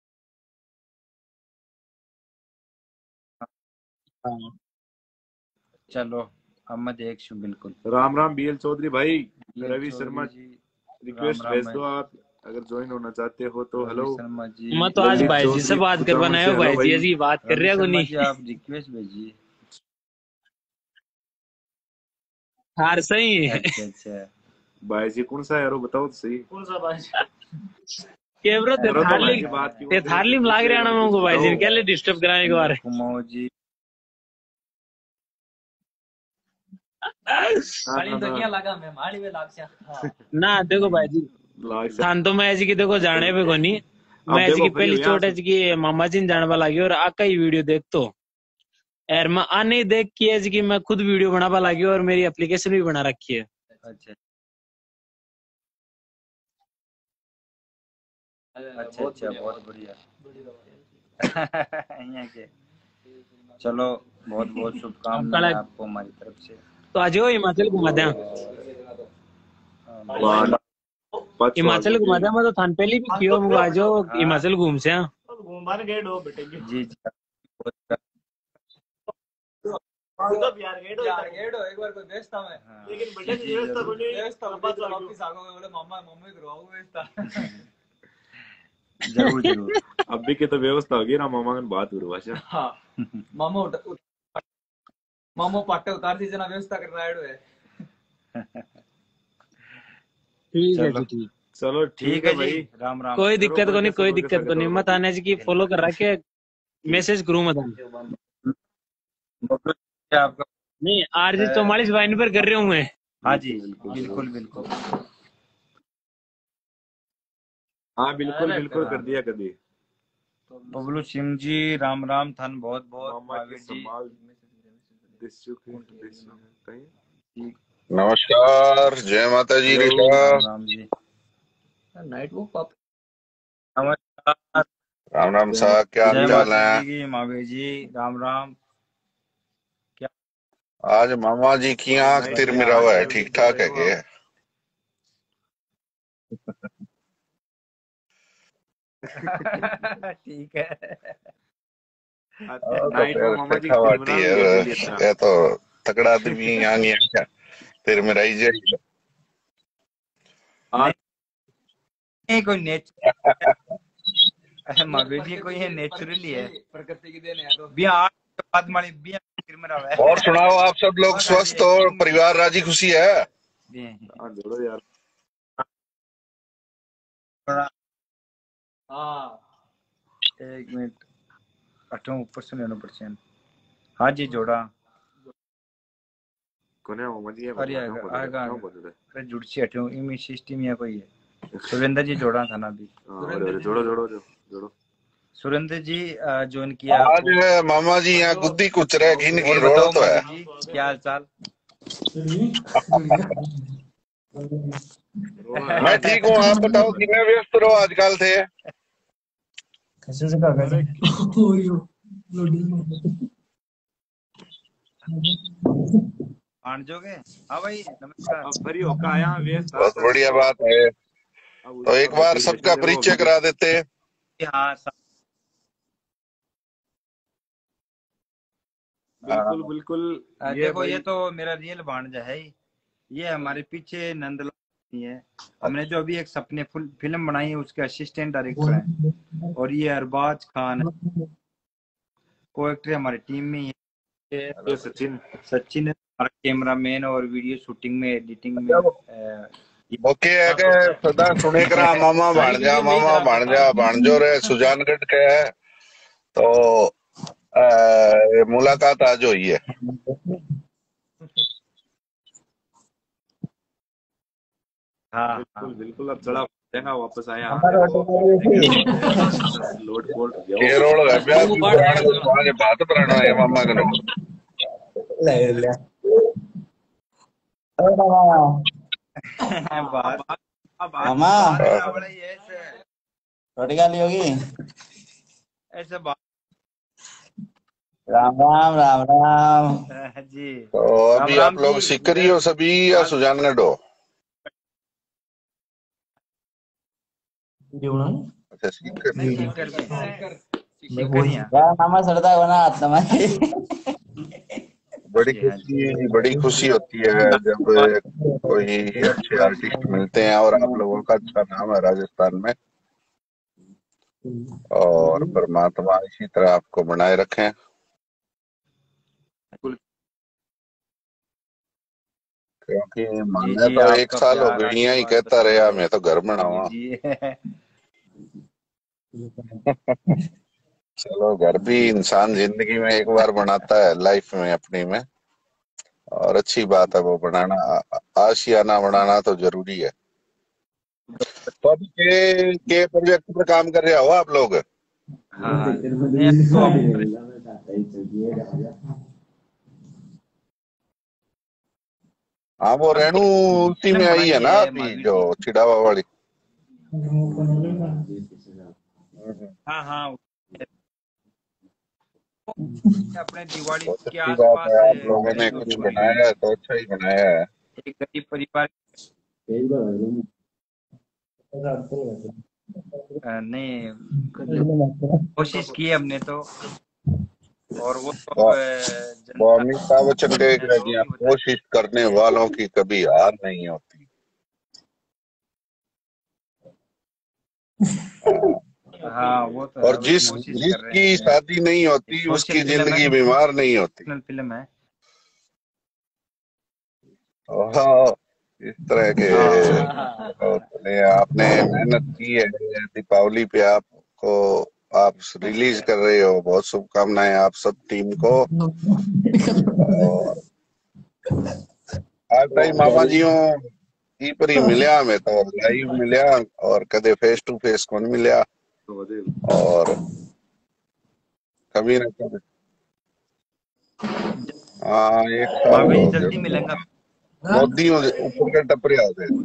Speaker 3: चलो अब मैं देख शू बिल्कुल।
Speaker 2: राम राम बीएल चौधरी भाई, रवि शर्मा रिक्वेस्ट भेज दो आप अगर ज्वाइन होना चाहते हो तो। हेलो
Speaker 3: शर्मा जी,
Speaker 10: मैं तो आज भाई जी से बात कर बनाया भाई जी ऐसी बात कर रहे हो नहीं।
Speaker 3: आप रिक्वेस्ट भेजिए।
Speaker 10: हार सही है।
Speaker 3: अच्छा अच्छा
Speaker 2: भाई जी कौन सा है यारो बताओ तो सही।
Speaker 1: कौन सा भाई
Speaker 10: कैमरा ते थारली ते थारली में लाग रहा ना मुझको भाई जी क्या ले डिस्टर्ब कराने के बारे
Speaker 3: कुमाओ जी
Speaker 4: खाली तो क्या लगा मैं माली में लाग से
Speaker 10: ना देखो भाई जी थान तो मैं ऐसी की देखो जाने पे कोनी मैं ऐसी की पहली चोट ऐसी की मामा जी ने जानवा लगी और आका ही वीडियो देख तो यार मैं आने देख की ऐसी की मैं खुद वीडियो बनावा लगी और मेरी एप्लीकेशन भी बना रखी है।
Speaker 3: अच्छा अच्छा अच्छा बहुत बढ़िया यहाँ के चलो बहुत बहुत शुभकामनाएं आपको हमारी तरफ से।
Speaker 10: तो आज हिमाचल घुमा दे हिमाचल घुमा दे मैं तो थान पहले भी कियो मुझे आज हिमाचल घूम से
Speaker 1: घूमने गए दो बेटे
Speaker 3: जी जी
Speaker 1: तो बिहार गए दो
Speaker 4: यार गए दो एक बार कोई बेचता मैं
Speaker 1: लेकिन बेटे की व्यवस्था को नहीं
Speaker 4: बेचता बाद वापस आ गए बोले मामा मम्मी करवाओ बेचता
Speaker 3: जरूर जरूर
Speaker 2: अभी की तो व्यवस्था होगी ना मामा की बात हो रही है।
Speaker 4: हाँ मामा मामो पाटे उतार दीजिए ना व्यवस्था कर रहा है।
Speaker 10: ठीक है जी
Speaker 2: चलो
Speaker 3: ठीक है भाई राम राम।
Speaker 10: कोई दिक्कत को नहीं कोई दिक्कत को नहीं मत आने जी की फॉलो कर रखे मैसेज करूँ मत
Speaker 3: आपका
Speaker 10: नहीं आर जी चौवालीस वाइन पर कर रहे हूँ मैं।
Speaker 3: हाँ जी बिल्कुल बिल्कुल
Speaker 2: हाँ बिल्कुल बिल्कुल कर दिया कर दिया।
Speaker 3: बबलू सिंह जी राम राम थान बहुत बहुत महावीर जी
Speaker 11: नमस्कार जय माता जी ऋषभ
Speaker 3: राम जी
Speaker 4: नाइट वो पाप
Speaker 3: नमस्कार
Speaker 11: राम राम साहब क्या हाल चाल है
Speaker 3: महावीर जी राम राम। क्या
Speaker 11: आज मामा जी की आंख तिरमिरा हुआ है ठीक ठाक है क्या?
Speaker 3: ठीक है
Speaker 11: ये तो तगड़ा आदमी आगे क्या तिरमिरा ही जाए
Speaker 3: नहीं कोई नेचर महावीर जी कोई है नेचुरली है
Speaker 4: प्रकृति की देन है तो
Speaker 3: बिहार बाद माली बिया तिरमिरा है।
Speaker 11: और सुनाओ आप सब लोग स्वस्थ और परिवार राजी खुशी है?
Speaker 2: जोड़ो यार
Speaker 4: हाँ
Speaker 3: एक मिनट अठावन ऊपर से नौ परसेंट हाँ जी जोड़ा
Speaker 2: कौन है मामा जी?
Speaker 3: अरे आएगा आएगा अरे जुड़ से अठावन इमी सिस्टम या कोई है। सुरेंद्र जी जोड़ा था ना भी
Speaker 2: जोड़ो जोड़ो जोड़ो
Speaker 3: सुरेंद्र जी ज्वाइन किया
Speaker 11: आज मामा जी यहाँ गुद्दी कुछ रहे घिन की रोड तो है
Speaker 3: क्या हाल चाल?
Speaker 11: मैं ठीक हूँ आप बताओ कितने व्यस्त रहो आजकल थे?
Speaker 10: कैसे से कर
Speaker 3: जोगे हाँ भाई नमस्कार
Speaker 2: अब फ्री होकर आया व्यस्त
Speaker 11: बहुत बढ़िया बात है तो एक बार सबका परिचय करा देते।
Speaker 3: हाँ
Speaker 2: बिल्कुल बिल्कुल
Speaker 3: ये देखो ये तो मेरा रियल भांजा है ये हमारे पीछे नंदलाल है हमने जो अभी एक सपने फुल फिल्म बनाई है उसके असिस्टेंट डायरेक्टर हैं और ये अरबाज खान को एक्टर हमारी टीम में है।
Speaker 2: सचिन
Speaker 3: सचिन हमारा कैमरामैन और वीडियो शूटिंग में एडिटिंग में
Speaker 11: ओके है के सदा सुने करा मामा भांजा मामा भांजा भांजो रे सुजानगढ़ के है तो आ, मुलाकात आज हुई है।
Speaker 2: हाँ बिल्कुल बिल्कुल अब चढ़ा देगा वापस आया लोड बोल्ट
Speaker 11: केरल अभ्यास पुराण को बात पुराना है मामा करो
Speaker 10: ले ले
Speaker 3: मामा
Speaker 10: रोटी खा ली होगी
Speaker 3: ऐसे बात
Speaker 6: राम राम राम राम
Speaker 3: जी।
Speaker 11: तो अभी
Speaker 3: राम
Speaker 11: आप
Speaker 3: राम
Speaker 11: लोग
Speaker 3: जी।
Speaker 11: सीकरी हो सभी या सुजानगढ़ हो? अच्छा सीकर।
Speaker 3: नहीं सीकर में सीकर ही हैं।
Speaker 6: यार मामा सड़ता बना हाथ नमाए।
Speaker 11: बड़ी
Speaker 3: जी हाँ जी।
Speaker 11: खुशी बड़ी खुशी होती है जब कोई अच्छे आर्टिस्ट मिलते हैं, और आप लोगों का अच्छा नाम है राजस्थान में, और परमात्मा इसी तरह आपको बनाए रखें। क्योंकि
Speaker 3: जी
Speaker 11: माने
Speaker 3: जी
Speaker 11: तो एक
Speaker 3: आपका
Speaker 11: साल हो
Speaker 3: प्यार
Speaker 11: गई ही
Speaker 3: आशीर्वाद
Speaker 11: कहता
Speaker 3: बना
Speaker 11: रहा
Speaker 3: रहे
Speaker 11: मैं तो घर बनावा।
Speaker 3: जी।
Speaker 11: चलो घर भी इंसान जिंदगी में एक बार बनाता है लाइफ में अपनी में, और अच्छी बात है वो बनाना। आ- आशियाना बनाना तो जरूरी है। तो अभी के के प्रोजेक्ट पर काम कर रहे हो आप लोग?
Speaker 3: हाँ नहीं अभी तो हम
Speaker 11: हाँ वो रेणु उसी में
Speaker 3: फिल्म
Speaker 11: आई
Speaker 3: बनाई
Speaker 11: है ना
Speaker 3: है
Speaker 11: अभी
Speaker 3: महावीर
Speaker 11: जो
Speaker 3: जी।
Speaker 11: चिड़ावा वाली।
Speaker 3: हाँ हाँ अपने दिवाली
Speaker 11: बहुत
Speaker 3: के
Speaker 11: अच्छी बात
Speaker 3: आसपास
Speaker 11: है, आप लोगों ने
Speaker 3: करेंगे
Speaker 11: कुछ
Speaker 3: उसको
Speaker 11: बनाया
Speaker 3: रिलीज।
Speaker 11: है तो अच्छा ही बनाया है।
Speaker 3: एक गरीब परिवार अ, नहीं कोशिश की हमने तो, और वो तो अब
Speaker 11: वो
Speaker 3: अ,
Speaker 11: वो
Speaker 3: जनता
Speaker 11: अमिताभ बच्चन कह
Speaker 3: है
Speaker 11: रहे
Speaker 3: जो
Speaker 11: हैं,
Speaker 3: भी होता
Speaker 11: कोशिश करने वालों की कभी हार नहीं होती। हाँ।
Speaker 3: है। हाँ वो तो
Speaker 11: और
Speaker 3: है भाई,
Speaker 11: जिस
Speaker 3: कोशिश कर रहे
Speaker 11: जिसकी
Speaker 3: हैं।
Speaker 11: शादी नहीं
Speaker 3: एक
Speaker 11: होती
Speaker 3: सोशल
Speaker 11: उसकी
Speaker 3: फिल्म है,
Speaker 11: जिंदगी बीमार नहीं होती।
Speaker 3: सोशल फिल्म है।
Speaker 11: हाँ, इस तरह के
Speaker 3: हाँ
Speaker 11: होते हैं। आपने मेहनत की है, दीपावली पे आपको आप रिलीज कर रहे हो, बहुत शुभकामनाएं आप सब टीम को। और आज टाइम मामा जियों की पर ही मिलिया मैं तो लाइव मिलिया, और कदे फेस टू फेस कौन मिलिया, और कभी ना कभी। हाँ एक साल
Speaker 3: महावीर
Speaker 11: हो
Speaker 3: जी
Speaker 11: गया
Speaker 3: जल्दी मिलेंगे।
Speaker 11: मोदी हो गए, ऊपर का टपरिया हो गए।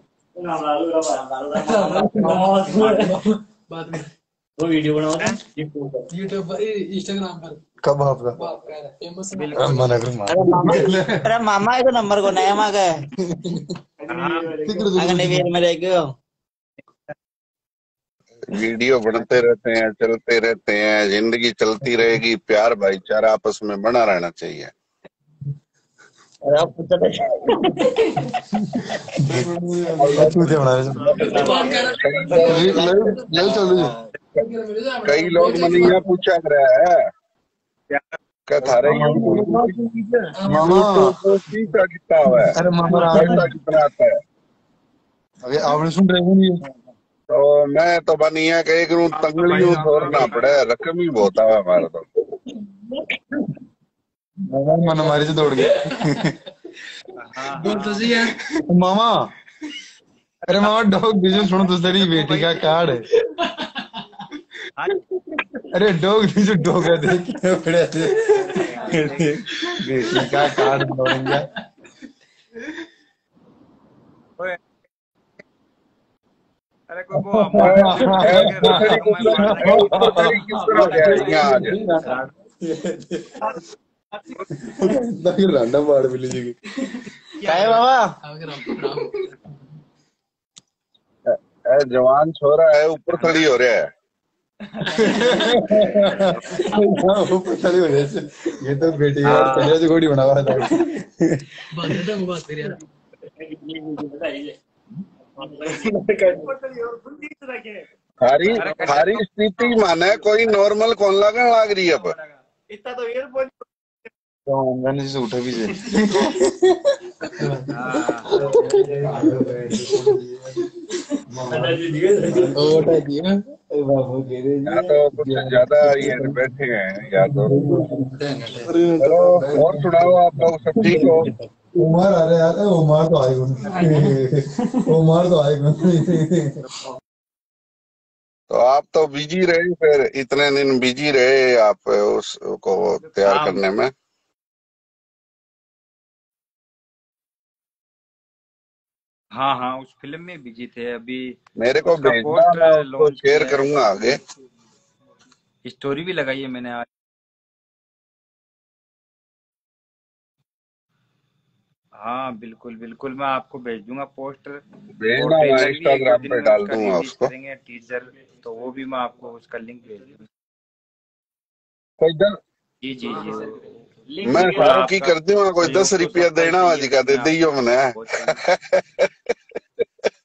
Speaker 5: वो वीडियो बनाओ यूट्यूब इंस्टाग्राम पर। कब आपका
Speaker 3: बिल्कुल।
Speaker 5: मना करो
Speaker 6: अरे मामा अरे मामा ये तो नंबर को नया मांगा है।
Speaker 3: हाँ
Speaker 6: अगले वीर में रह गयो।
Speaker 11: वीडियो बनते रहते हैं, चलते रहते हैं, जिंदगी चलती रहेगी। प्यार भाईचारा आपस में बना रहना चाहिए।
Speaker 6: अरे आप पूछो तो
Speaker 5: चूतिया बना रहे
Speaker 11: कई लोग मन यहाँ पूछा रहा है क्या थारे
Speaker 5: मामा।
Speaker 11: यूट्यूब को सीसा कितना हुआ है,
Speaker 5: अरे मामा
Speaker 11: पैसा कितना आता है?
Speaker 5: अरे आपने सुन रहे हो नहीं?
Speaker 11: तो मैं तो बनी है कि एक रू तंगड़ियों छोड़ना पड़े, रकम ही बहुत आवा हमारा तो।
Speaker 5: मामा मन हमारी से दौड़ गए। मामा अरे मामा डॉग बीजो सुनो तो तेरी बेटी का कार्ड है। अरे डॉग बीजो डॉग है देख बड़े बेटी का कार्ड दौड़ेंगे।
Speaker 3: अरे कोई वो हमारे
Speaker 5: रांडा मार मिली जी
Speaker 6: क्या है बाबा?
Speaker 11: जवान छोरा है, ऊपर खड़ी हो रहा है।
Speaker 5: ऊपर खड़ी हो रही है। ये तो बेटी यार चलिए जो घोड़ी बना हुआ था।
Speaker 11: थारी थारी स्थिति माने कोई नॉर्मल कौन लगन लाग रही है अब।
Speaker 1: इतना तो एयरपोर्ट
Speaker 5: तो मैंने से उठा भी से उठा दिया बाबू के रे
Speaker 11: या तो कुछ ज्यादा ये बैठे हैं या तो। चलो और सुनाओ, आप लोग सब ठीक हो?
Speaker 5: उमर आ रहे यार, उमर तो आएगा उमर तो आएगा।
Speaker 11: तो आप तो बिजी रहे, फिर इतने दिन बिजी रहे आप उसको तैयार करने में।
Speaker 3: हाँ हाँ उस फिल्म में बिजी थे अभी।
Speaker 11: मेरे को भेजना, मैं उसको शेयर करूंगा आगे।
Speaker 3: स्टोरी भी लगाई है मैंने आज। हाँ बिल्कुल बिल्कुल, मैं आपको भेज दूंगा पोस्टर, और
Speaker 11: भेजना, मैं
Speaker 3: ट्रेलर भी एक दो
Speaker 11: इंस्टाग्राम
Speaker 3: दिन
Speaker 11: पे
Speaker 3: में
Speaker 11: डाल
Speaker 3: उसका
Speaker 11: दूंगा
Speaker 3: रिलीज
Speaker 11: उसको।
Speaker 3: करेंगे, टीजर, तो वो भी मैं आपको उसका लिंक भेज दूंगा।
Speaker 11: कोई दस
Speaker 3: जी जी जी,
Speaker 11: मैं
Speaker 3: बिल्कुल
Speaker 11: सारू की
Speaker 3: आपका
Speaker 11: कर दूंगा, कोई दस
Speaker 3: सहयोग तो
Speaker 11: रुपया
Speaker 3: सबका ही
Speaker 11: देना
Speaker 3: चाहिए,
Speaker 11: वाजी का दे
Speaker 3: लेकिन
Speaker 11: दियो
Speaker 3: आपका
Speaker 11: मैंने।
Speaker 3: सहयोग बहुत चाहिए।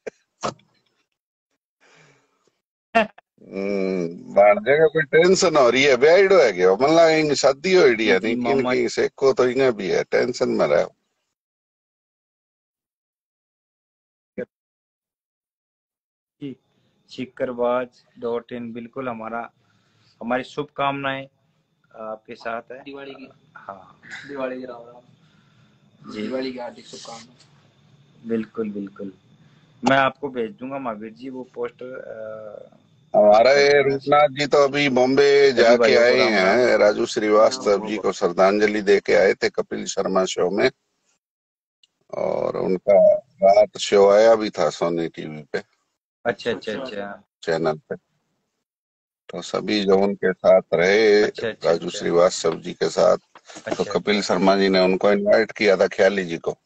Speaker 11: हम्म, भाणजे का कोई टेंशन हो रही है, ब्याह है गया मतलब इन शादी हो रही
Speaker 3: जी
Speaker 11: है,
Speaker 3: जी
Speaker 11: नहीं कि
Speaker 3: मामा
Speaker 11: इनकी सेको तो इन्हें भी है, टेंशन में रहो।
Speaker 3: जी, शिकरबाज डॉट इन, बिल्कुल हमारा हमारी शुभकामनाएं आपके साथ है।
Speaker 4: दिवाली की,
Speaker 3: हाँ
Speaker 4: दिवाली की राम राम जी, दिवाली की हार्दिक शुभकामनाएं।
Speaker 3: बिल्कुल बिल्कुल, मैं आपको भेज दूंगा महावीर जी वो पोस्टर।
Speaker 11: हमारा ये रूपनाथ जी तो अभी बॉम्बे
Speaker 3: सभी
Speaker 11: जाके
Speaker 3: भाइयों को
Speaker 11: आए
Speaker 3: राम राम।
Speaker 11: हैं, राजू श्रीवास्तव जी को श्रद्धांजलि दे के आए थे कपिल शर्मा शो में, और उनका रात शो आया भी था सोनी टीवी पे,
Speaker 3: अच्छा अच्छा अच्छा
Speaker 11: चैनल पे। तो सभी जो उनके साथ रहे,
Speaker 3: अच्छा अच्छा
Speaker 11: राजू
Speaker 3: अच्छा
Speaker 11: श्रीवास्तव जी के साथ, तो
Speaker 3: अच्छा
Speaker 11: कपिल
Speaker 3: अच्छा
Speaker 11: शर्मा जी ने उनको इनवाइट किया था, ख्याली जी को।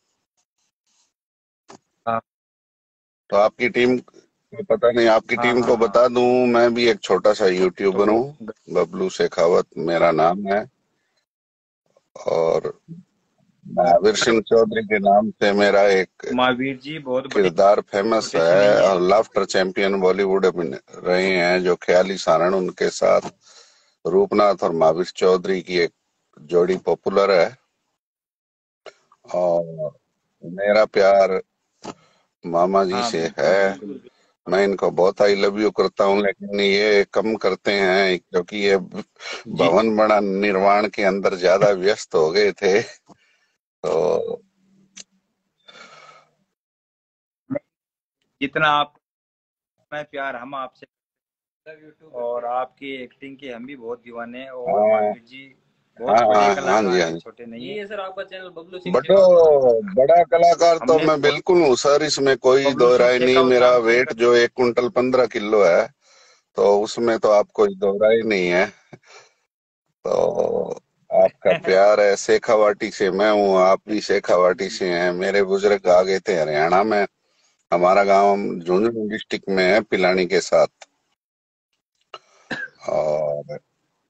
Speaker 3: हाँ
Speaker 11: तो आपकी टीम को पता नहीं, आपकी
Speaker 3: हाँ
Speaker 11: टीम
Speaker 3: हाँ
Speaker 11: को
Speaker 3: हाँ,
Speaker 11: बता दूं, मैं भी एक छोटा सा यूट्यूबर
Speaker 3: तो
Speaker 11: हूँ, बबलू शेखावत मेरा नाम है, और महावीर सिंह चौधरी के नाम से मेरा एक
Speaker 3: महावीर जी बहुत बड़े
Speaker 11: किरदार फेमस
Speaker 3: छोटे से नहीं
Speaker 11: है,
Speaker 3: है।
Speaker 11: और लाफ्टर चैंपियन बॉलीवुड में रहे हैं जो ख्याली सारण, उनके साथ रूपनाथ और महावीर चौधरी की एक जोड़ी पॉपुलर है। और मेरा प्यार मामा जी
Speaker 3: हाँ
Speaker 11: से
Speaker 3: बिल्कुल
Speaker 11: है,
Speaker 3: बिल्कुल
Speaker 11: मैं इनको बहुत आई लव यू करता हूँ, लेकिन ये कम करते हैं क्योंकि ये
Speaker 3: जी,
Speaker 11: भवन बड़ा निर्माण के अंदर ज्यादा व्यस्त हो गए थे। तो
Speaker 3: जितना आप मैं प्यार हम आपसे, और आपकी एक्टिंग के हम भी बहुत दीवाने हैं, और
Speaker 11: हाँ
Speaker 3: महावीर जी बहुत
Speaker 11: हाँ
Speaker 3: बड़े
Speaker 11: हाँ हाँ जी
Speaker 3: कलाकार
Speaker 11: हाँ
Speaker 3: हैं,
Speaker 11: जी,
Speaker 3: छोटे नहीं
Speaker 4: ये
Speaker 3: है।
Speaker 4: सर आपका चैनल बबलू सिंह
Speaker 11: बड़ो
Speaker 4: शेखावत,
Speaker 11: बड़ा कलाकार तो
Speaker 3: हमने
Speaker 11: मैं
Speaker 3: बहुत
Speaker 11: बिल्कुल हूँ सर, इसमें कोई
Speaker 3: बबलू
Speaker 11: दो
Speaker 3: सिंह
Speaker 11: राय नहीं।
Speaker 3: शेखावत
Speaker 11: मेरा
Speaker 3: नाम
Speaker 11: वेट
Speaker 3: सुनकर।
Speaker 11: जो एक कुंटल पंद्रह किलो है, तो उसमें तो आप कोई दो राय नहीं है। तो आपका प्यार है, शेखावाटी से मैं हूँ, आप भी शेखावाटी से हैं। मेरे बुजुर्ग आ गए थे हरियाणा में, हमारा गांव झुंझुनू डिस्ट्रिक्ट में है, पिलानी के साथ, और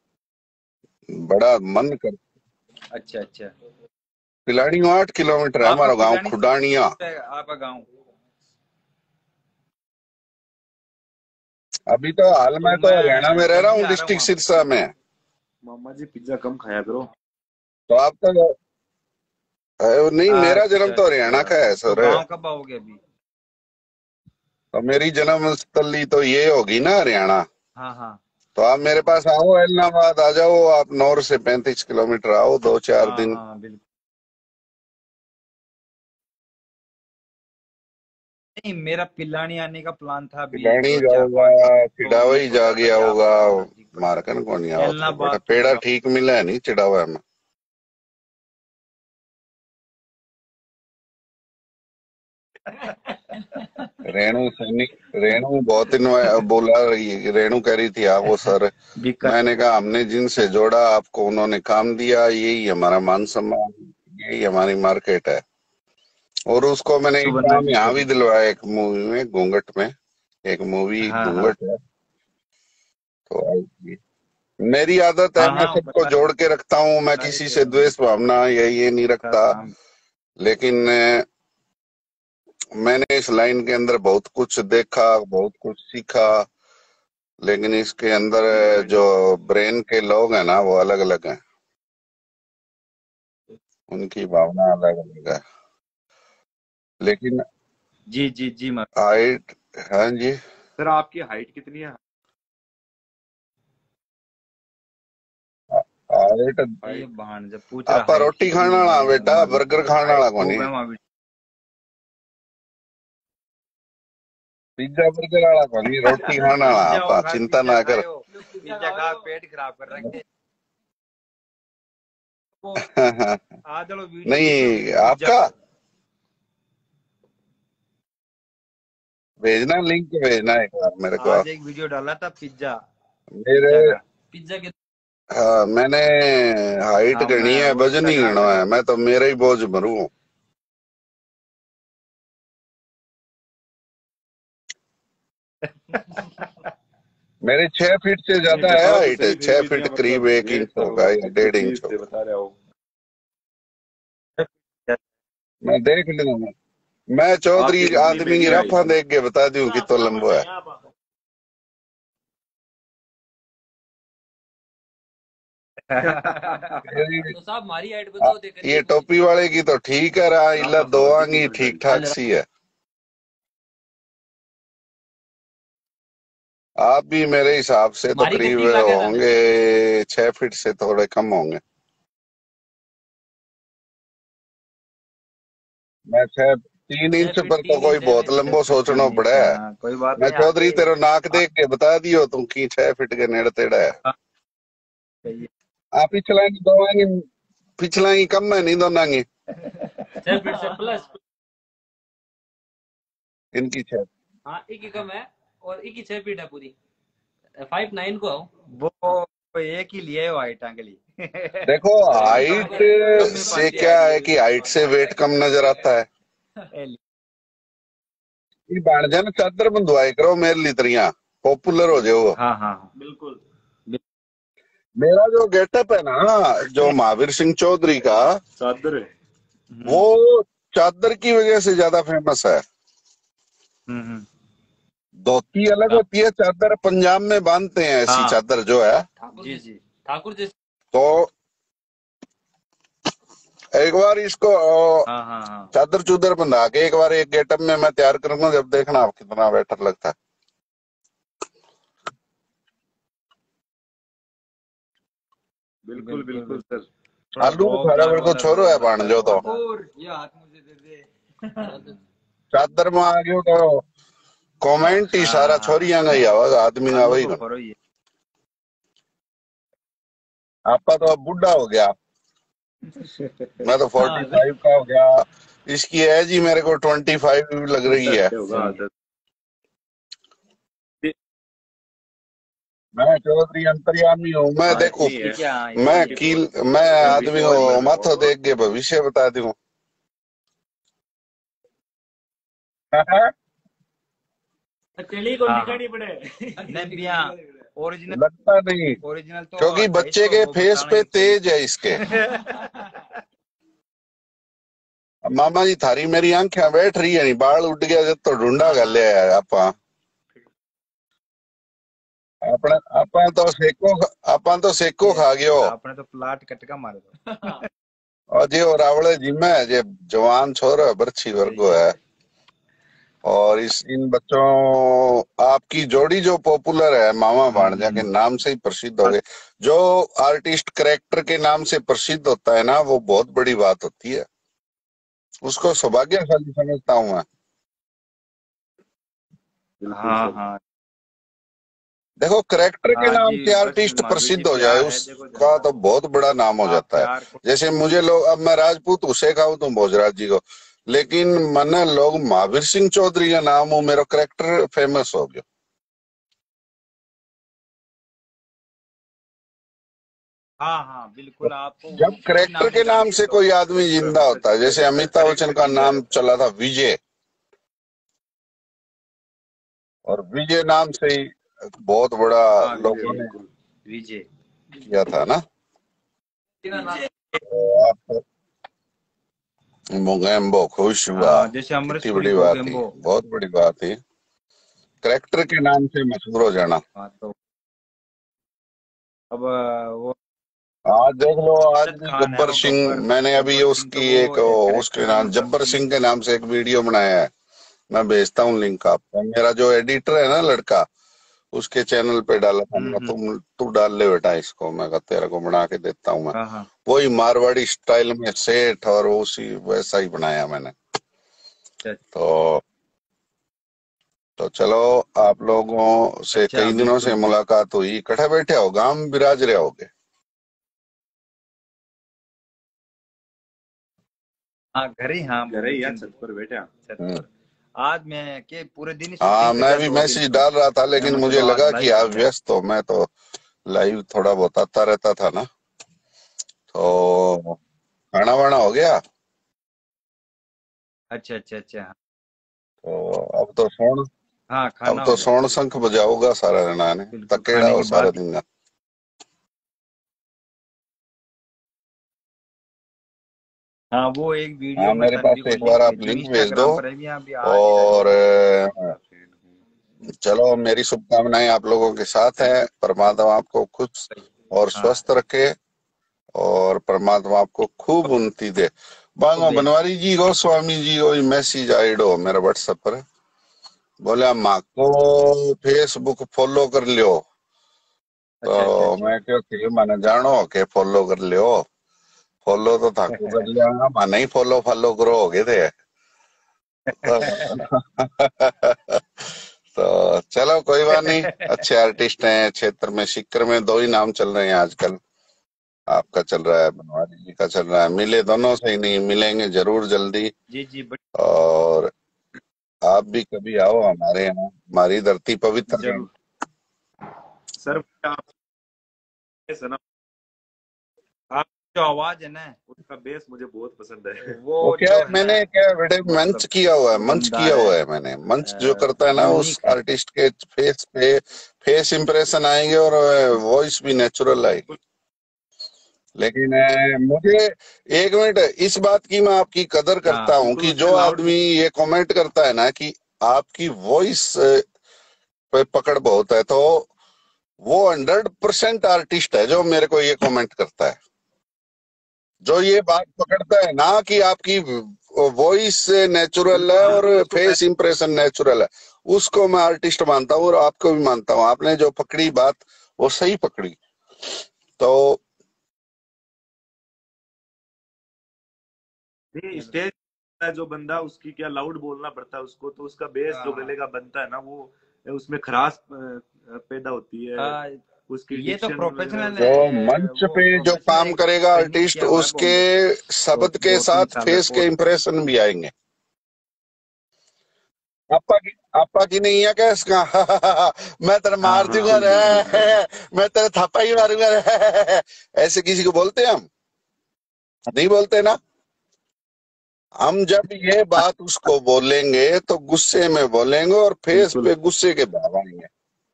Speaker 11: बड़ा मन कर।
Speaker 3: अच्छा अच्छा,
Speaker 11: पिलानी आठ किलोमीटर है
Speaker 3: आपका
Speaker 11: हमारा गांव,
Speaker 3: पिलानी से
Speaker 11: खुडानिया।
Speaker 3: है आपका गांव?
Speaker 11: अभी तो हाल
Speaker 3: तो
Speaker 11: में तो हरियाणा में
Speaker 3: मैं
Speaker 11: रह रहा
Speaker 3: जल्दी
Speaker 11: हूँ,
Speaker 3: आ रहा हूँ
Speaker 11: डिस्ट्रिक्ट
Speaker 3: वहाँ पे।
Speaker 11: सिरसा में।
Speaker 2: मामा जी पिज्जा कम खाया करो।
Speaker 11: तो आप तो अरे नहीं, मेरा जन्म
Speaker 3: अच्छा
Speaker 11: तो हरियाणा
Speaker 3: अच्छा,
Speaker 11: का है
Speaker 3: तो
Speaker 11: सर।
Speaker 3: गांव कब आओगे अभी?
Speaker 11: तो मेरी जन्म स्थली तो ये होगी ना हरियाणा।
Speaker 3: हाँ हाँ
Speaker 11: तो आप मेरे पास आओ, इलाहाबाद आ जाओ, आप नौर से पैंतीस किलोमीटर आओ, दो चार
Speaker 3: हाँ
Speaker 11: दिन।
Speaker 3: हाँ बिल्कुल। नहीं, मेरा पिलानी आने का प्लान था अभी
Speaker 11: पिलानी
Speaker 3: दो चार
Speaker 11: जाओगा,
Speaker 3: पाँच दिन में, तो मैं
Speaker 11: चिड़ावई
Speaker 3: सोच
Speaker 11: जा
Speaker 3: रहा था
Speaker 11: गया
Speaker 3: कि
Speaker 11: होगा,
Speaker 3: आपका गांव नजदीक पड़ता है।
Speaker 11: मारकन को नहीं आओ तो बेटा,
Speaker 3: एलनाबाद तो
Speaker 11: पेड़ा
Speaker 3: जाओ।
Speaker 11: ठीक मिला है नहीं चिड़ावा में। रेणु सैनी, रेणु बहुत इन्वा- बोला रही, रेणु कह रही थी हाँ वो सर।
Speaker 3: बीकानेर
Speaker 11: मैंने कहा हमने जिनसे जोड़ा आपको उन्होंने काम दिया, यही हमारा मान सम्मान, यही हमारी मार्केट है। और उसको मैंने एक
Speaker 3: सुवर्णा
Speaker 11: काम
Speaker 3: जी
Speaker 11: यहाँ
Speaker 3: को
Speaker 11: भी
Speaker 3: भी।
Speaker 11: दिलवाया, एक मूवी में, घूंघट में, एक मूवी
Speaker 3: हाँ हाँ
Speaker 11: घूंघट है, तो आएगी। मेरी आदत है,
Speaker 3: हाँ
Speaker 11: मैं
Speaker 3: हाँ,
Speaker 11: सबको
Speaker 3: बता
Speaker 11: जोड़ के रखता हूँ, मैं
Speaker 3: बता रहे
Speaker 11: किसी
Speaker 3: थे
Speaker 11: से
Speaker 3: वो
Speaker 11: द्वेष भावना या ये नहीं
Speaker 3: का
Speaker 11: रखता।
Speaker 3: काम।
Speaker 11: लेकिन अ, मैंने इस लाइन के अंदर बहुत कुछ देखा, बहुत कुछ सीखा, लेकिन इसके अंदर अ, जो ब्रेन के लोग हैं ना, वो अलग अलग हैं, उनकी भावना अलग अलग है। लेकिन
Speaker 3: जी जी जी मैं
Speaker 11: हाइट, हाँ जी,
Speaker 2: सर आपकी हाइट कितनी है?
Speaker 11: हाइट
Speaker 3: ये बहान जब पूछ रहा
Speaker 11: आप
Speaker 3: हाइट
Speaker 11: रोटी
Speaker 3: कितनी
Speaker 11: खाने वाला
Speaker 3: है
Speaker 11: बेटा,
Speaker 3: महावीर
Speaker 11: बर्गर
Speaker 3: जी,
Speaker 11: खाने वाला
Speaker 3: हाइट
Speaker 11: को
Speaker 3: खूब
Speaker 11: नहीं,
Speaker 3: है महावीर।
Speaker 11: पिज्जा बर्गर वाला को नहीं, रोटी खाने वाला।
Speaker 3: पिज्जा
Speaker 11: आप
Speaker 3: खा
Speaker 11: चिंता
Speaker 3: पिज्जा
Speaker 11: ना कर।
Speaker 3: खाओ, पिज्जा खा पेट खराब कर रखे। वो आ चलो वीडियो
Speaker 11: नहीं
Speaker 3: वीडियो पिज्जा
Speaker 11: आपका
Speaker 3: का।
Speaker 11: भेजना, लिंक भेजना एक बार मेरे को।
Speaker 3: आज एक वीडियो डाला था पिज्जा,
Speaker 11: मेरे
Speaker 3: पिज्जा का।
Speaker 4: पिज्जा के
Speaker 11: हाँ, मैंने हाइट
Speaker 3: हाँ
Speaker 11: गणी
Speaker 3: मैं
Speaker 11: है,
Speaker 3: वो
Speaker 11: वजन ही
Speaker 3: इंस्टाग्राम
Speaker 11: गणो
Speaker 3: पे
Speaker 11: है,
Speaker 3: डाल।
Speaker 11: मैं तो मेरा ही बोझ भरू। मेरी छह फीट से ज्यादा है हाइट, छह फीट करीब एक इंच होगा या डेढ़ इंच होगा।
Speaker 2: बता रहा हूँ
Speaker 11: मैं देख लूंगा, मैं चौधरी आदमी की रफा देख के बता दूं कि तो लंबो है।
Speaker 4: तो साहब हमारी हाइट बताओ देख
Speaker 11: ये टोपी वाले की तो ठीक है रहा, इला दो आंगी ठीक ठाक सी है। आप भी मेरे हिसाब से तो करीब होंगे छह फीट से थोड़े कम होंगे। मैं छह तीन इंच पर तो कोई बहुत लंबो सोचना पड़ा है।
Speaker 3: कोई बात
Speaker 11: मैं चौधरी तेरे नाक देख के बता दियो तुम की छह फीट के नेड़ तेड़ा है। आप पिछला की दो आंगी, पिछला की कम है नहीं दोनों की
Speaker 4: छह फीट से प्लस
Speaker 11: इनकी छह,
Speaker 4: हाँ एक ही कम है और एक ही छह फीट है पूरी। फाइव नाइन को आओ
Speaker 3: वो एक ही लिए हो हाइट के लिए।
Speaker 11: देखो हाइट से क्या है कि हाइट से वेट कम नजर आता है। ये बाणजन चादर बंधवाई करो मेरे लिए तरिया पॉपुलर हो जाओ।
Speaker 3: हाँ हाँ
Speaker 4: बिल्कुल।
Speaker 11: मेरा जो गेटअप है ना, जो महावीर सिंह चौधरी का
Speaker 2: चादर है,
Speaker 11: वो चादर की वजह से ज्यादा फेमस है। धोती अलग होती है, चादर पंजाब में बांधते हैं ऐसी
Speaker 3: हाँ।
Speaker 11: चादर जो है।
Speaker 4: जी जी ठाकुर जी।
Speaker 11: तो एक बार इसको
Speaker 3: हाँ हाँ हाँ
Speaker 11: चादर चूदर बंधा के एक बार एक गेटअप में मैं तैयार करूंगा, जब देखना आप कितना बेटर लगता है।
Speaker 2: बिल्कुल बिल्कुल सर।
Speaker 11: आलू बुखारा मेरे को छोरो है बाण जो तो
Speaker 4: ये हाथ मुझे दे दे।
Speaker 11: चादर में आ गयो तो कमेंट ही सारा छोरियां का ही आवाज, आदमी का वही। आपका तो अब बुढ़ा हो गया, मैं तो फोर्टी फाइव का हो गया। इसकी एज ही मेरे को ट्वेंटी फाइव लग रही है। मैं चौधरी अंतर्यामी हूँ। मैं देखो मैं कील मैं आदमी को माथो देख के भविष्य बता दूं।
Speaker 3: ओरिजिनल
Speaker 11: लगता नहीं,
Speaker 3: ओरिजिनल तो
Speaker 11: क्योंकि बच्चे के फेस पे तेज है इसके। मामा जी थारी मेरी आंखें बैठ रही है नहीं, बाल उठ गया जब तो ढूंढा कर ले आपा अपने आपा तो सेको आपा तो सेको खा गयो।
Speaker 3: आपने तो प्लाट कटका मारे तो
Speaker 11: और जी और रावले जिम्मे है जे जवान छोरा बरछी वर्गो है। और इस इन बच्चों आपकी जोड़ी जो पॉपुलर है मामा भाणजा के नाम से ही प्रसिद्ध हो गए। जो आर्टिस्ट कैरेक्टर के नाम से प्रसिद्ध होता है ना, वो बहुत बड़ी बात होती है, उसको सौभाग्यशाली समझता हूँ मैं।
Speaker 3: हाँ हाँ
Speaker 11: देखो कैरेक्टर के नाम से आर्टिस्ट प्रसिद्ध हो जाए उसका तो बहुत बड़ा नाम हो जाता है। जैसे मुझे लोग, अब मैं राजपूत उसे खाऊं तुम भोजराज जी को, लेकिन मैंने लोग महावीर सिंह चौधरी का नाम हो, मेरा कैरेक्टर फेमस हो गया।
Speaker 3: हाँ हाँ बिल्कुल। आपको
Speaker 11: जब कैरेक्टर के नाम से कोई आदमी जिंदा होता है, जैसे अमिताभ बच्चन का नाम चला था विजय, और विजय नाम से ही बहुत बड़ा लोगों ने
Speaker 3: विजय
Speaker 11: किया था ना। तो आप मोगेम्बो खुश हुआ,
Speaker 3: जैसे अमरीश
Speaker 11: कितनी बड़ी बात थी, बहुत बड़ी बात थी कैरेक्टर के नाम से मशहूर हो जाना।
Speaker 3: तो अब वो
Speaker 11: आज देख लो, आज भी गब्बर सिंह, मैंने अभी उसकी एक उसके नाम जब्बर सिंह के नाम से एक वीडियो बनाया है, मैं भेजता हूँ लिंक आपको। मेरा जो एडिटर है ना लड़का, उसके चैनल पे डाला था मैं, तुम तू डाल ले बेटा इसको, मैं कहा तेरे को बना के देता हूँ मैं। वही मारवाड़ी स्टाइल में सेठ और उसी वैसा ही बनाया मैंने। तो तो चलो, आप लोगों से कई दिनों से मुलाकात हुई, इकट्ठे बैठे हो, गांव में बिराज रहे होगे।
Speaker 3: हाँ घर ही, हाँ
Speaker 2: घर ही, छत पर बैठे छत पर।
Speaker 3: आज मैं के पूरे दिन
Speaker 11: हाँ मैं भी मैसेज डाल रहा था, लेकिन मुझे लगा कि आप व्यस्त हो, मैं तो लाइव थोड़ा बहुत आता रहता था ना। तो खाना वाना हो गया?
Speaker 3: अच्छा अच्छा अच्छा।
Speaker 11: तो अब तो सोना
Speaker 3: हाँ
Speaker 11: अब
Speaker 3: खाना
Speaker 11: तो
Speaker 3: होगा।
Speaker 11: सोण शंख बजाओगा सारा जना ने,
Speaker 3: बिल्कुल
Speaker 11: तकेड़ा
Speaker 3: खाने
Speaker 11: हो
Speaker 3: के
Speaker 11: सारा
Speaker 3: बाद।
Speaker 11: दिन।
Speaker 3: हाँ वो एक वीडियो
Speaker 11: हाँ
Speaker 3: मैं
Speaker 11: मेरे
Speaker 3: तनवी
Speaker 11: पास
Speaker 3: को
Speaker 11: एक
Speaker 3: लिंक
Speaker 11: बार आप
Speaker 3: भेजूँ,
Speaker 11: लिंक भेज दो।
Speaker 3: इंस्टाग्राम पर है भी यहाँ भी आज ही
Speaker 11: और
Speaker 3: डाली।
Speaker 11: अ, चलो मेरी शुभकामनाएं आप लोगों के साथ है। परमात्मा आपको खुश और
Speaker 3: हाँ
Speaker 11: स्वस्थ रखे और परमात्मा आपको खूब उन्नति दे। बांगो
Speaker 3: दे।
Speaker 11: बनवारी जी गोस्वामी जी को मैसेज आइडो मेरे व्हाट्सएप पर, बोले माँ को फेसबुक फॉलो कर लियो। तो
Speaker 3: अच्छा अच्छा अच्छा।
Speaker 11: मैं क्यों थी मैंने जानो के फॉलो कर लियो, फॉलो तो थाकू कर लिया मैं नहीं फॉलो फॉलो करो हो गए थे। तो चलो कोई बात नहीं, अच्छे आर्टिस्ट हैं क्षेत्र में, सिक्कर में दो ही नाम चल रहे हैं आजकल, आपका चल रहा है, बनवारी जी का चल रहा है। मिले दोनों से ही नहीं, मिलेंगे जरूर जल्दी।
Speaker 3: जी जी बट
Speaker 11: और आप भी कभी आओ हमारे यहाँ, हमारी धरती पवित्र है।
Speaker 2: जरूर सर। आप सना
Speaker 3: आप जो आवाज है ना
Speaker 2: उसका बेस मुझे बहुत पसंद है।
Speaker 3: वो
Speaker 11: वो क्या
Speaker 3: जो
Speaker 11: है,
Speaker 3: है ना
Speaker 11: मैंने क्या बेटे मंच
Speaker 3: मतलब
Speaker 11: किया हुआ है, मंच
Speaker 3: दमदार
Speaker 11: किया
Speaker 3: है,
Speaker 11: हुआ है मैंने। मंच जो करता है ना उस
Speaker 3: यूनिक है।
Speaker 11: आर्टिस्ट के फेस पे फेस इंप्रेशन आएंगे और वॉइस भी नेचुरल आएगी। लेकिन अ, मुझे एक मिनट, इस बात की मैं आपकी कदर करता
Speaker 3: हाँ
Speaker 11: हूँ
Speaker 2: बिल्कुल
Speaker 11: कि
Speaker 2: उसमें
Speaker 11: जो
Speaker 2: लाउड
Speaker 11: आदमी ये कमेंट करता है ना कि आपकी वॉइस पे पकड़ बहुत है, तो वो हंड्रेड परसेंट आर्टिस्ट है जो मेरे को ये कमेंट करता है। जो ये बात पकड़ता है ना कि आपकी वॉइस नेचुरल है
Speaker 2: बिल्कुल
Speaker 11: और
Speaker 2: बिल्कुल उसको
Speaker 11: फेस इंप्रेशन नेचुरल है, उसको मैं आर्टिस्ट मानता हूँ और आपको भी मानता हूँ। आपने जो पकड़ी बात वो सही पकड़ी। तो
Speaker 2: नहीं, स्टेज है जो बंदा, उसकी क्या लाउड बोलना पड़ता है उसको, तो उसका बेस जो
Speaker 3: हाँ
Speaker 2: गले का बनता है ना, वो उसमें खराश अ, पैदा होती है,
Speaker 3: हाँ,
Speaker 2: उसकी
Speaker 3: ये तो
Speaker 2: डिक्शन वगैरह
Speaker 3: प्रोफेशनल
Speaker 11: जो
Speaker 2: उसकी।
Speaker 3: है,
Speaker 11: मंच
Speaker 3: वो
Speaker 11: पे जो
Speaker 3: प्रोफेशनल
Speaker 11: काम
Speaker 3: एक
Speaker 11: करेगा
Speaker 3: ट्रेनिंग
Speaker 11: आर्टिस्ट,
Speaker 3: किया हुआ है
Speaker 11: उसके
Speaker 3: बॉम्बे दो
Speaker 11: शब्द के
Speaker 3: दो तीन
Speaker 11: साथ
Speaker 3: साल है
Speaker 11: फेस के
Speaker 3: कोर्स।
Speaker 11: इंप्रेशन भी आएंगे। आपा की आपा की नहीं है क्या इसका? मैं तेरे
Speaker 3: हाँ
Speaker 11: मार
Speaker 3: हाँ
Speaker 11: दूंगा
Speaker 2: बिल्कुल बिल्कुल
Speaker 11: रे, मैं तेरे थप्पा ही मारूंगा रे। ऐसे किसी को बोलते हैं हम? नहीं बोलते ना। हम जब ये बात उसको बोलेंगे तो गुस्से में बोलेंगे और फेस
Speaker 2: बिल्कुल।
Speaker 11: पे गुस्से के भाव आएंगे।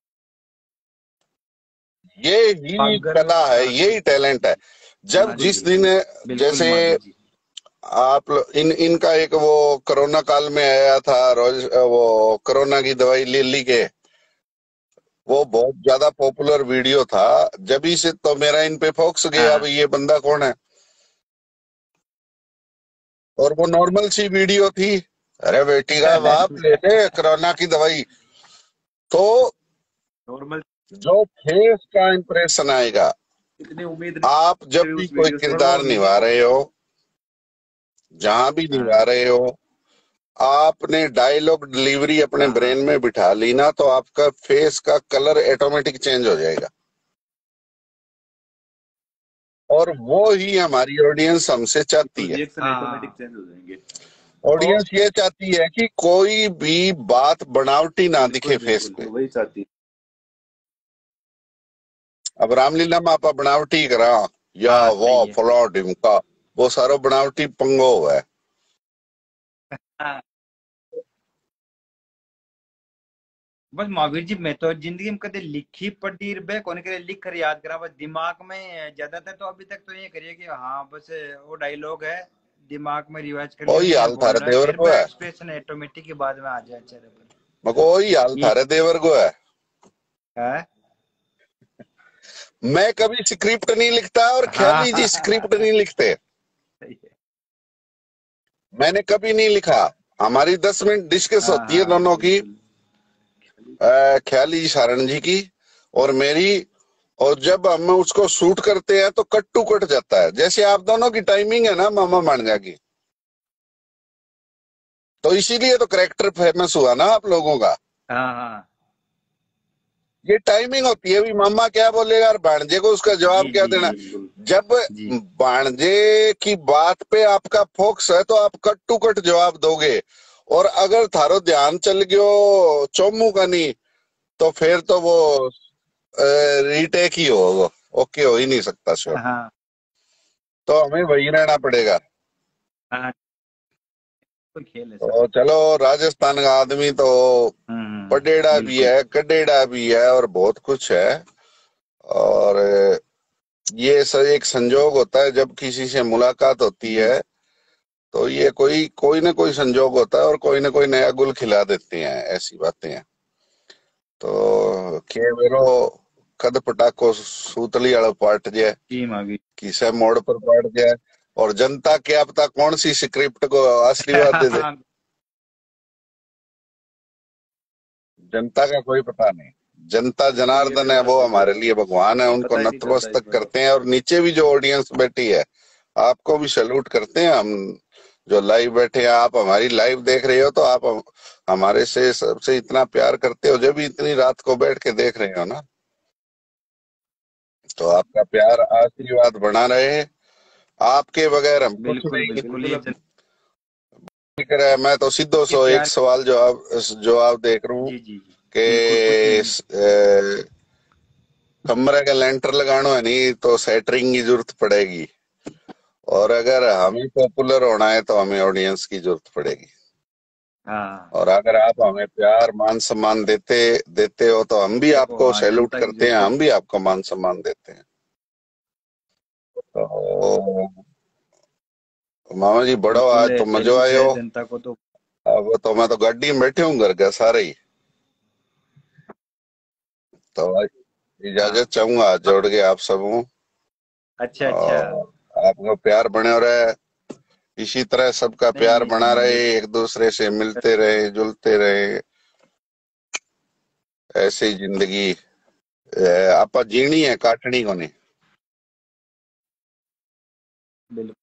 Speaker 11: ये ही
Speaker 3: अगर
Speaker 11: कला है,
Speaker 3: हाँ
Speaker 11: यही टैलेंट है। जब
Speaker 3: हाँ
Speaker 2: बिल्कुल
Speaker 3: जी
Speaker 11: जिस दिन,
Speaker 2: बिल्कुल
Speaker 3: बिल्कुल
Speaker 11: जैसे
Speaker 3: माधव जी।
Speaker 11: आप लो- इन इनका एक वो कोरोना काल में आया था रोज, वो कोरोना की दवाई ले ली के, वो बहुत ज्यादा पॉपुलर वीडियो था। जब ही से तो मेरा इन पे फोकस गया,
Speaker 3: हाँ
Speaker 11: भाई ये बंदा कौन है। और वो नॉर्मल सी वीडियो थी, अरे बेटी का बाप ले ले कोरोना की दवाई। तो
Speaker 2: नॉर्मल
Speaker 11: जो फेस का इंप्रेशन आएगा,
Speaker 2: इतनी उम्मीद
Speaker 11: आप जब
Speaker 2: नहीं
Speaker 11: भी
Speaker 2: उस
Speaker 11: कोई
Speaker 2: वीडियो से।
Speaker 11: किरदार निभा रहे हो, जहां भी निभा
Speaker 3: हाँ
Speaker 11: रहे हो, आपने डायलॉग डिलीवरी अपने
Speaker 3: हाँ हाँ
Speaker 11: ब्रेन में बिठा ली ना, तो आपका फेस का कलर ऑटोमेटिक चेंज हो जाएगा। और वो ही हमारी ऑडियंस हमसे चाहती
Speaker 2: बिल्कुल
Speaker 11: है।
Speaker 2: रिएक्शन ऑटोमेटिक
Speaker 3: हाँ।
Speaker 2: चेंज हो जाएंगे।
Speaker 3: और
Speaker 11: ऑडियंस ये चाहती है कि कोई भी बात बनावटी ना दिखे
Speaker 2: बिल्कुल
Speaker 11: फेस
Speaker 2: बिल्कुल
Speaker 11: पे।
Speaker 2: वही चाहती है।
Speaker 11: अब रामलीला में आप बनावटी करा या
Speaker 3: हाँ
Speaker 11: वो
Speaker 3: सही है।
Speaker 11: फला ढिमका, वो सारा बनावटी पंगो हुआ है।
Speaker 3: हाँ बस महावीर जी, मैं तो जिंदगी में कभी लिखी पढ़ी बे कोने करे लिख कर याद करा, बस दिमाग में ज्यादातर तो अभी तक तो ये करिए कि हाँ बस वो डायलॉग है, दिमाग में रिवाइज कर लिया,
Speaker 11: वही
Speaker 3: ये
Speaker 11: हाल
Speaker 3: बोल
Speaker 11: थारे
Speaker 3: रहा है,
Speaker 11: देवर
Speaker 3: फिर
Speaker 11: को
Speaker 3: भी
Speaker 11: है,
Speaker 3: एक्सप्रेशन ऑटोमेटिक के बाद में आ जाए चेहरे पर।
Speaker 11: मको वही हाल
Speaker 3: ये
Speaker 11: थारे देवर को है।
Speaker 3: है।
Speaker 11: मैं कभी स्क्रिप्ट नहीं लिखता और ख्याली जी स्क्रिप्ट नहीं लिखते।
Speaker 3: सही है।
Speaker 11: मैंने कभी नहीं लिखा। हमारी दस मिनट डिस्कस
Speaker 3: हाँ
Speaker 11: होती है
Speaker 3: हाँ
Speaker 11: दोनों की,
Speaker 2: बिल्कुल
Speaker 11: अ, ख्याली सारण जी की और मेरी। और जब हम उसको शूट करते हैं तो कट टू कट जाता है, जैसे आप दोनों की टाइमिंग है ना मामा मांझा की। तो इसीलिए तो करेक्टर फेमस हुआ ना आप लोगों का।
Speaker 3: हाँ हाँ
Speaker 11: ये टाइमिंग होती है, भी मामा क्या बोलेगा और भांजे को उसका जवाब
Speaker 3: जी
Speaker 11: क्या
Speaker 3: जी
Speaker 11: देना।
Speaker 3: जी
Speaker 2: बिल्कुल
Speaker 11: जब
Speaker 3: जी
Speaker 11: भांजे की बात पे आपका फोकस है तो आप कट टू कट जवाब दोगे। और अगर थारो ध्यान चल गयो चोमू का नहीं, तो फिर तो वो रीटेक ही हो, ओके हो ही नहीं सकता शो।
Speaker 3: हाँ
Speaker 11: तो हमें वही रहना पड़ेगा।
Speaker 3: हाँ कोई खेल है
Speaker 11: तो चलो राजस्थान का आदमी तो पडेड़ा भी है, कडेड़ा भी है और बहुत कुछ है। और ये सब एक संजोग होता है, जब किसी से मुलाकात होती है तो ये कोई कोई ना कोई संजोग होता है और कोई ना कोई नया गुल खिला देते हैं, ऐसी बातें हैं। तो के वेरो कद पटाको सूतली वाला पार्ट जाए किसे मोड़ पर पाट जाए और जनता क्या पता कौन सी स्क्रिप्ट को आशीर्वाद दे दे। जनता का कोई पता नहीं। जनता जनार्दन है, वो हमारे लिए भगवान है, उनको नतमस्तक करते हैं। और नीचे भी जो ऑडियंस बैठी है आपको भी सैल्यूट करते हैं हम, जो लाइव बैठे हैं। आप हमारी लाइव देख रहे हो तो आप हमारे से सबसे इतना प्यार करते हो, जब भी इतनी रात को बैठ के देख रहे हो ना, तो आपका प्यार आशीर्वाद बना रहे। आपके बगैर हम कुछ नहीं करे। मैं तो सीधो सो एक सवाल जो आप जो आप देख रहा हूँ कि कमरे का लेंटर लगाना है नहीं तो सेटरिंग की जरूरत पड़ेगी, और अगर हमें पॉपुलर होना है तो हमें ऑडियंस की जरूरत पड़ेगी। हाँ। और अगर आप हमें प्यार मान सम्मान देते देते हो तो हम भी आपको सैल्यूट करते हैं, हम भी आपको मान सम्मान देते हैं। तो मामा जी बड़ो आज तो मजा आयो।
Speaker 3: जनता को तो
Speaker 11: अब तो मैं तो गाड़ी में बैठे हूँ घर का सारे ही, तो इजाजत चाहूंगा हाथ जोड़ के आप सब हूँ।
Speaker 3: अच्छा अच्छा,
Speaker 11: आपका प्यार बने रहे, इसी तरह सबका प्यार बना रहे, एक दूसरे से मिलते रहे, जुलते रहे, ऐसे ही जिंदगी आप जीनी है, काटनी को नहीं।
Speaker 3: बिल्कुल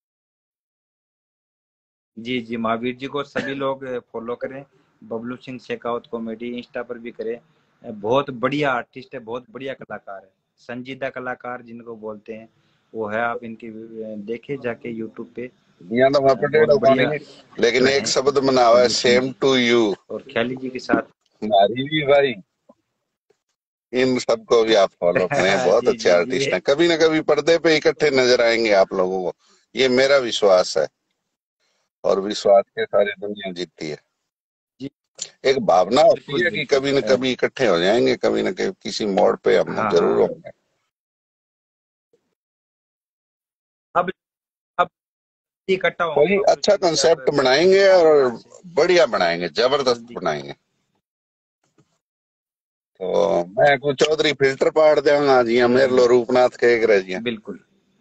Speaker 3: जी जी, महावीर जी को सभी लोग फॉलो करें। बबलू सिंह शेखावत कॉमेडी इंस्टा पर भी करें। बहुत बढ़िया आर्टिस्ट है, बहुत बढ़िया कलाकार है, संजीदा कलाकार जिनको बोलते हैं वो है। आप इनकी देखे जाके यूट्यूब पे।
Speaker 11: यहाँ तो मैं पटेड़ा बढ़िया, लेकिन एक शब्द बना हुआ है, सेम टू यू।
Speaker 3: और ख्याली जी के साथ
Speaker 11: हमारी भी भाई, इन सबको भी आप फॉलो करें। बहुत अच्छे आर्टिस्ट हैं, कभी ना कभी पर्दे पे इकट्ठे नजर आएंगे आप लोगों को, ये मेरा विश्वास है। और विश्वास के सारी दुनिया जीतती है। एक भावना होती है कि कभी न कभी इकट्ठे हो जाएंगे, कभी न कभी किसी मोड़ पे हम हाँ, जरूर होंगे।
Speaker 3: अब अब इकट्ठा
Speaker 11: कोई अच्छा कंसेप्ट बनाएंगे और बढ़िया बनाएंगे, जबरदस्त बनाएंगे। तो मैं को चौधरी फिल्टर पाड़ देंगा जी, मेरे लो रूपनाथ के रह जी।
Speaker 3: बिल्कुल।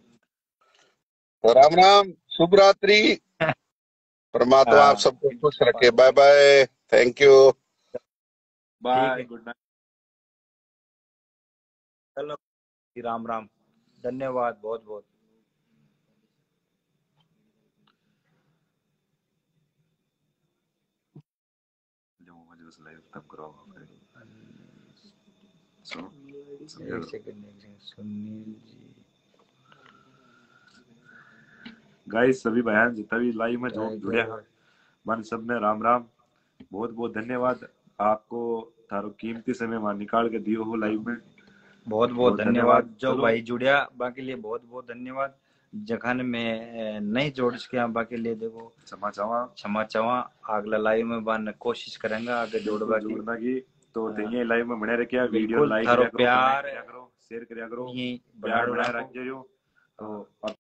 Speaker 11: तो राम राम, शुभ रात्रि, परमात्मा आप सबको खुश रखे। Bye bye, thank you,
Speaker 3: bye, good night. चलो राम राम, धन्यवाद बहुत बहुत। तब करो एक सेकंड सुनील जी।
Speaker 2: गाइस सभी बहन जितना भी लाइव में जो जुड़े हैं मन सब में राम राम, बहुत बहुत धन्यवाद आपको, थारो कीमती समय वहां निकाल के दियो हो लाइव में।
Speaker 3: बहुत बहुत धन्यवाद जो भाई जुड़िया, बाकी लिए बहुत बहुत धन्यवाद। जखन में नहीं जोड़ सके बाकी लिए देखो
Speaker 2: क्षमा चावा
Speaker 3: क्षमा चावा, अगला लाइव में बन कोशिश करेंगा आगे जोड़वा की
Speaker 2: जोड़ना की। तो ये लाइव में बने रखे, वीडियो लाइक
Speaker 3: करो, प्यार
Speaker 2: करो, शेयर करिया करो,
Speaker 3: प्यार
Speaker 2: बना रखियो। तो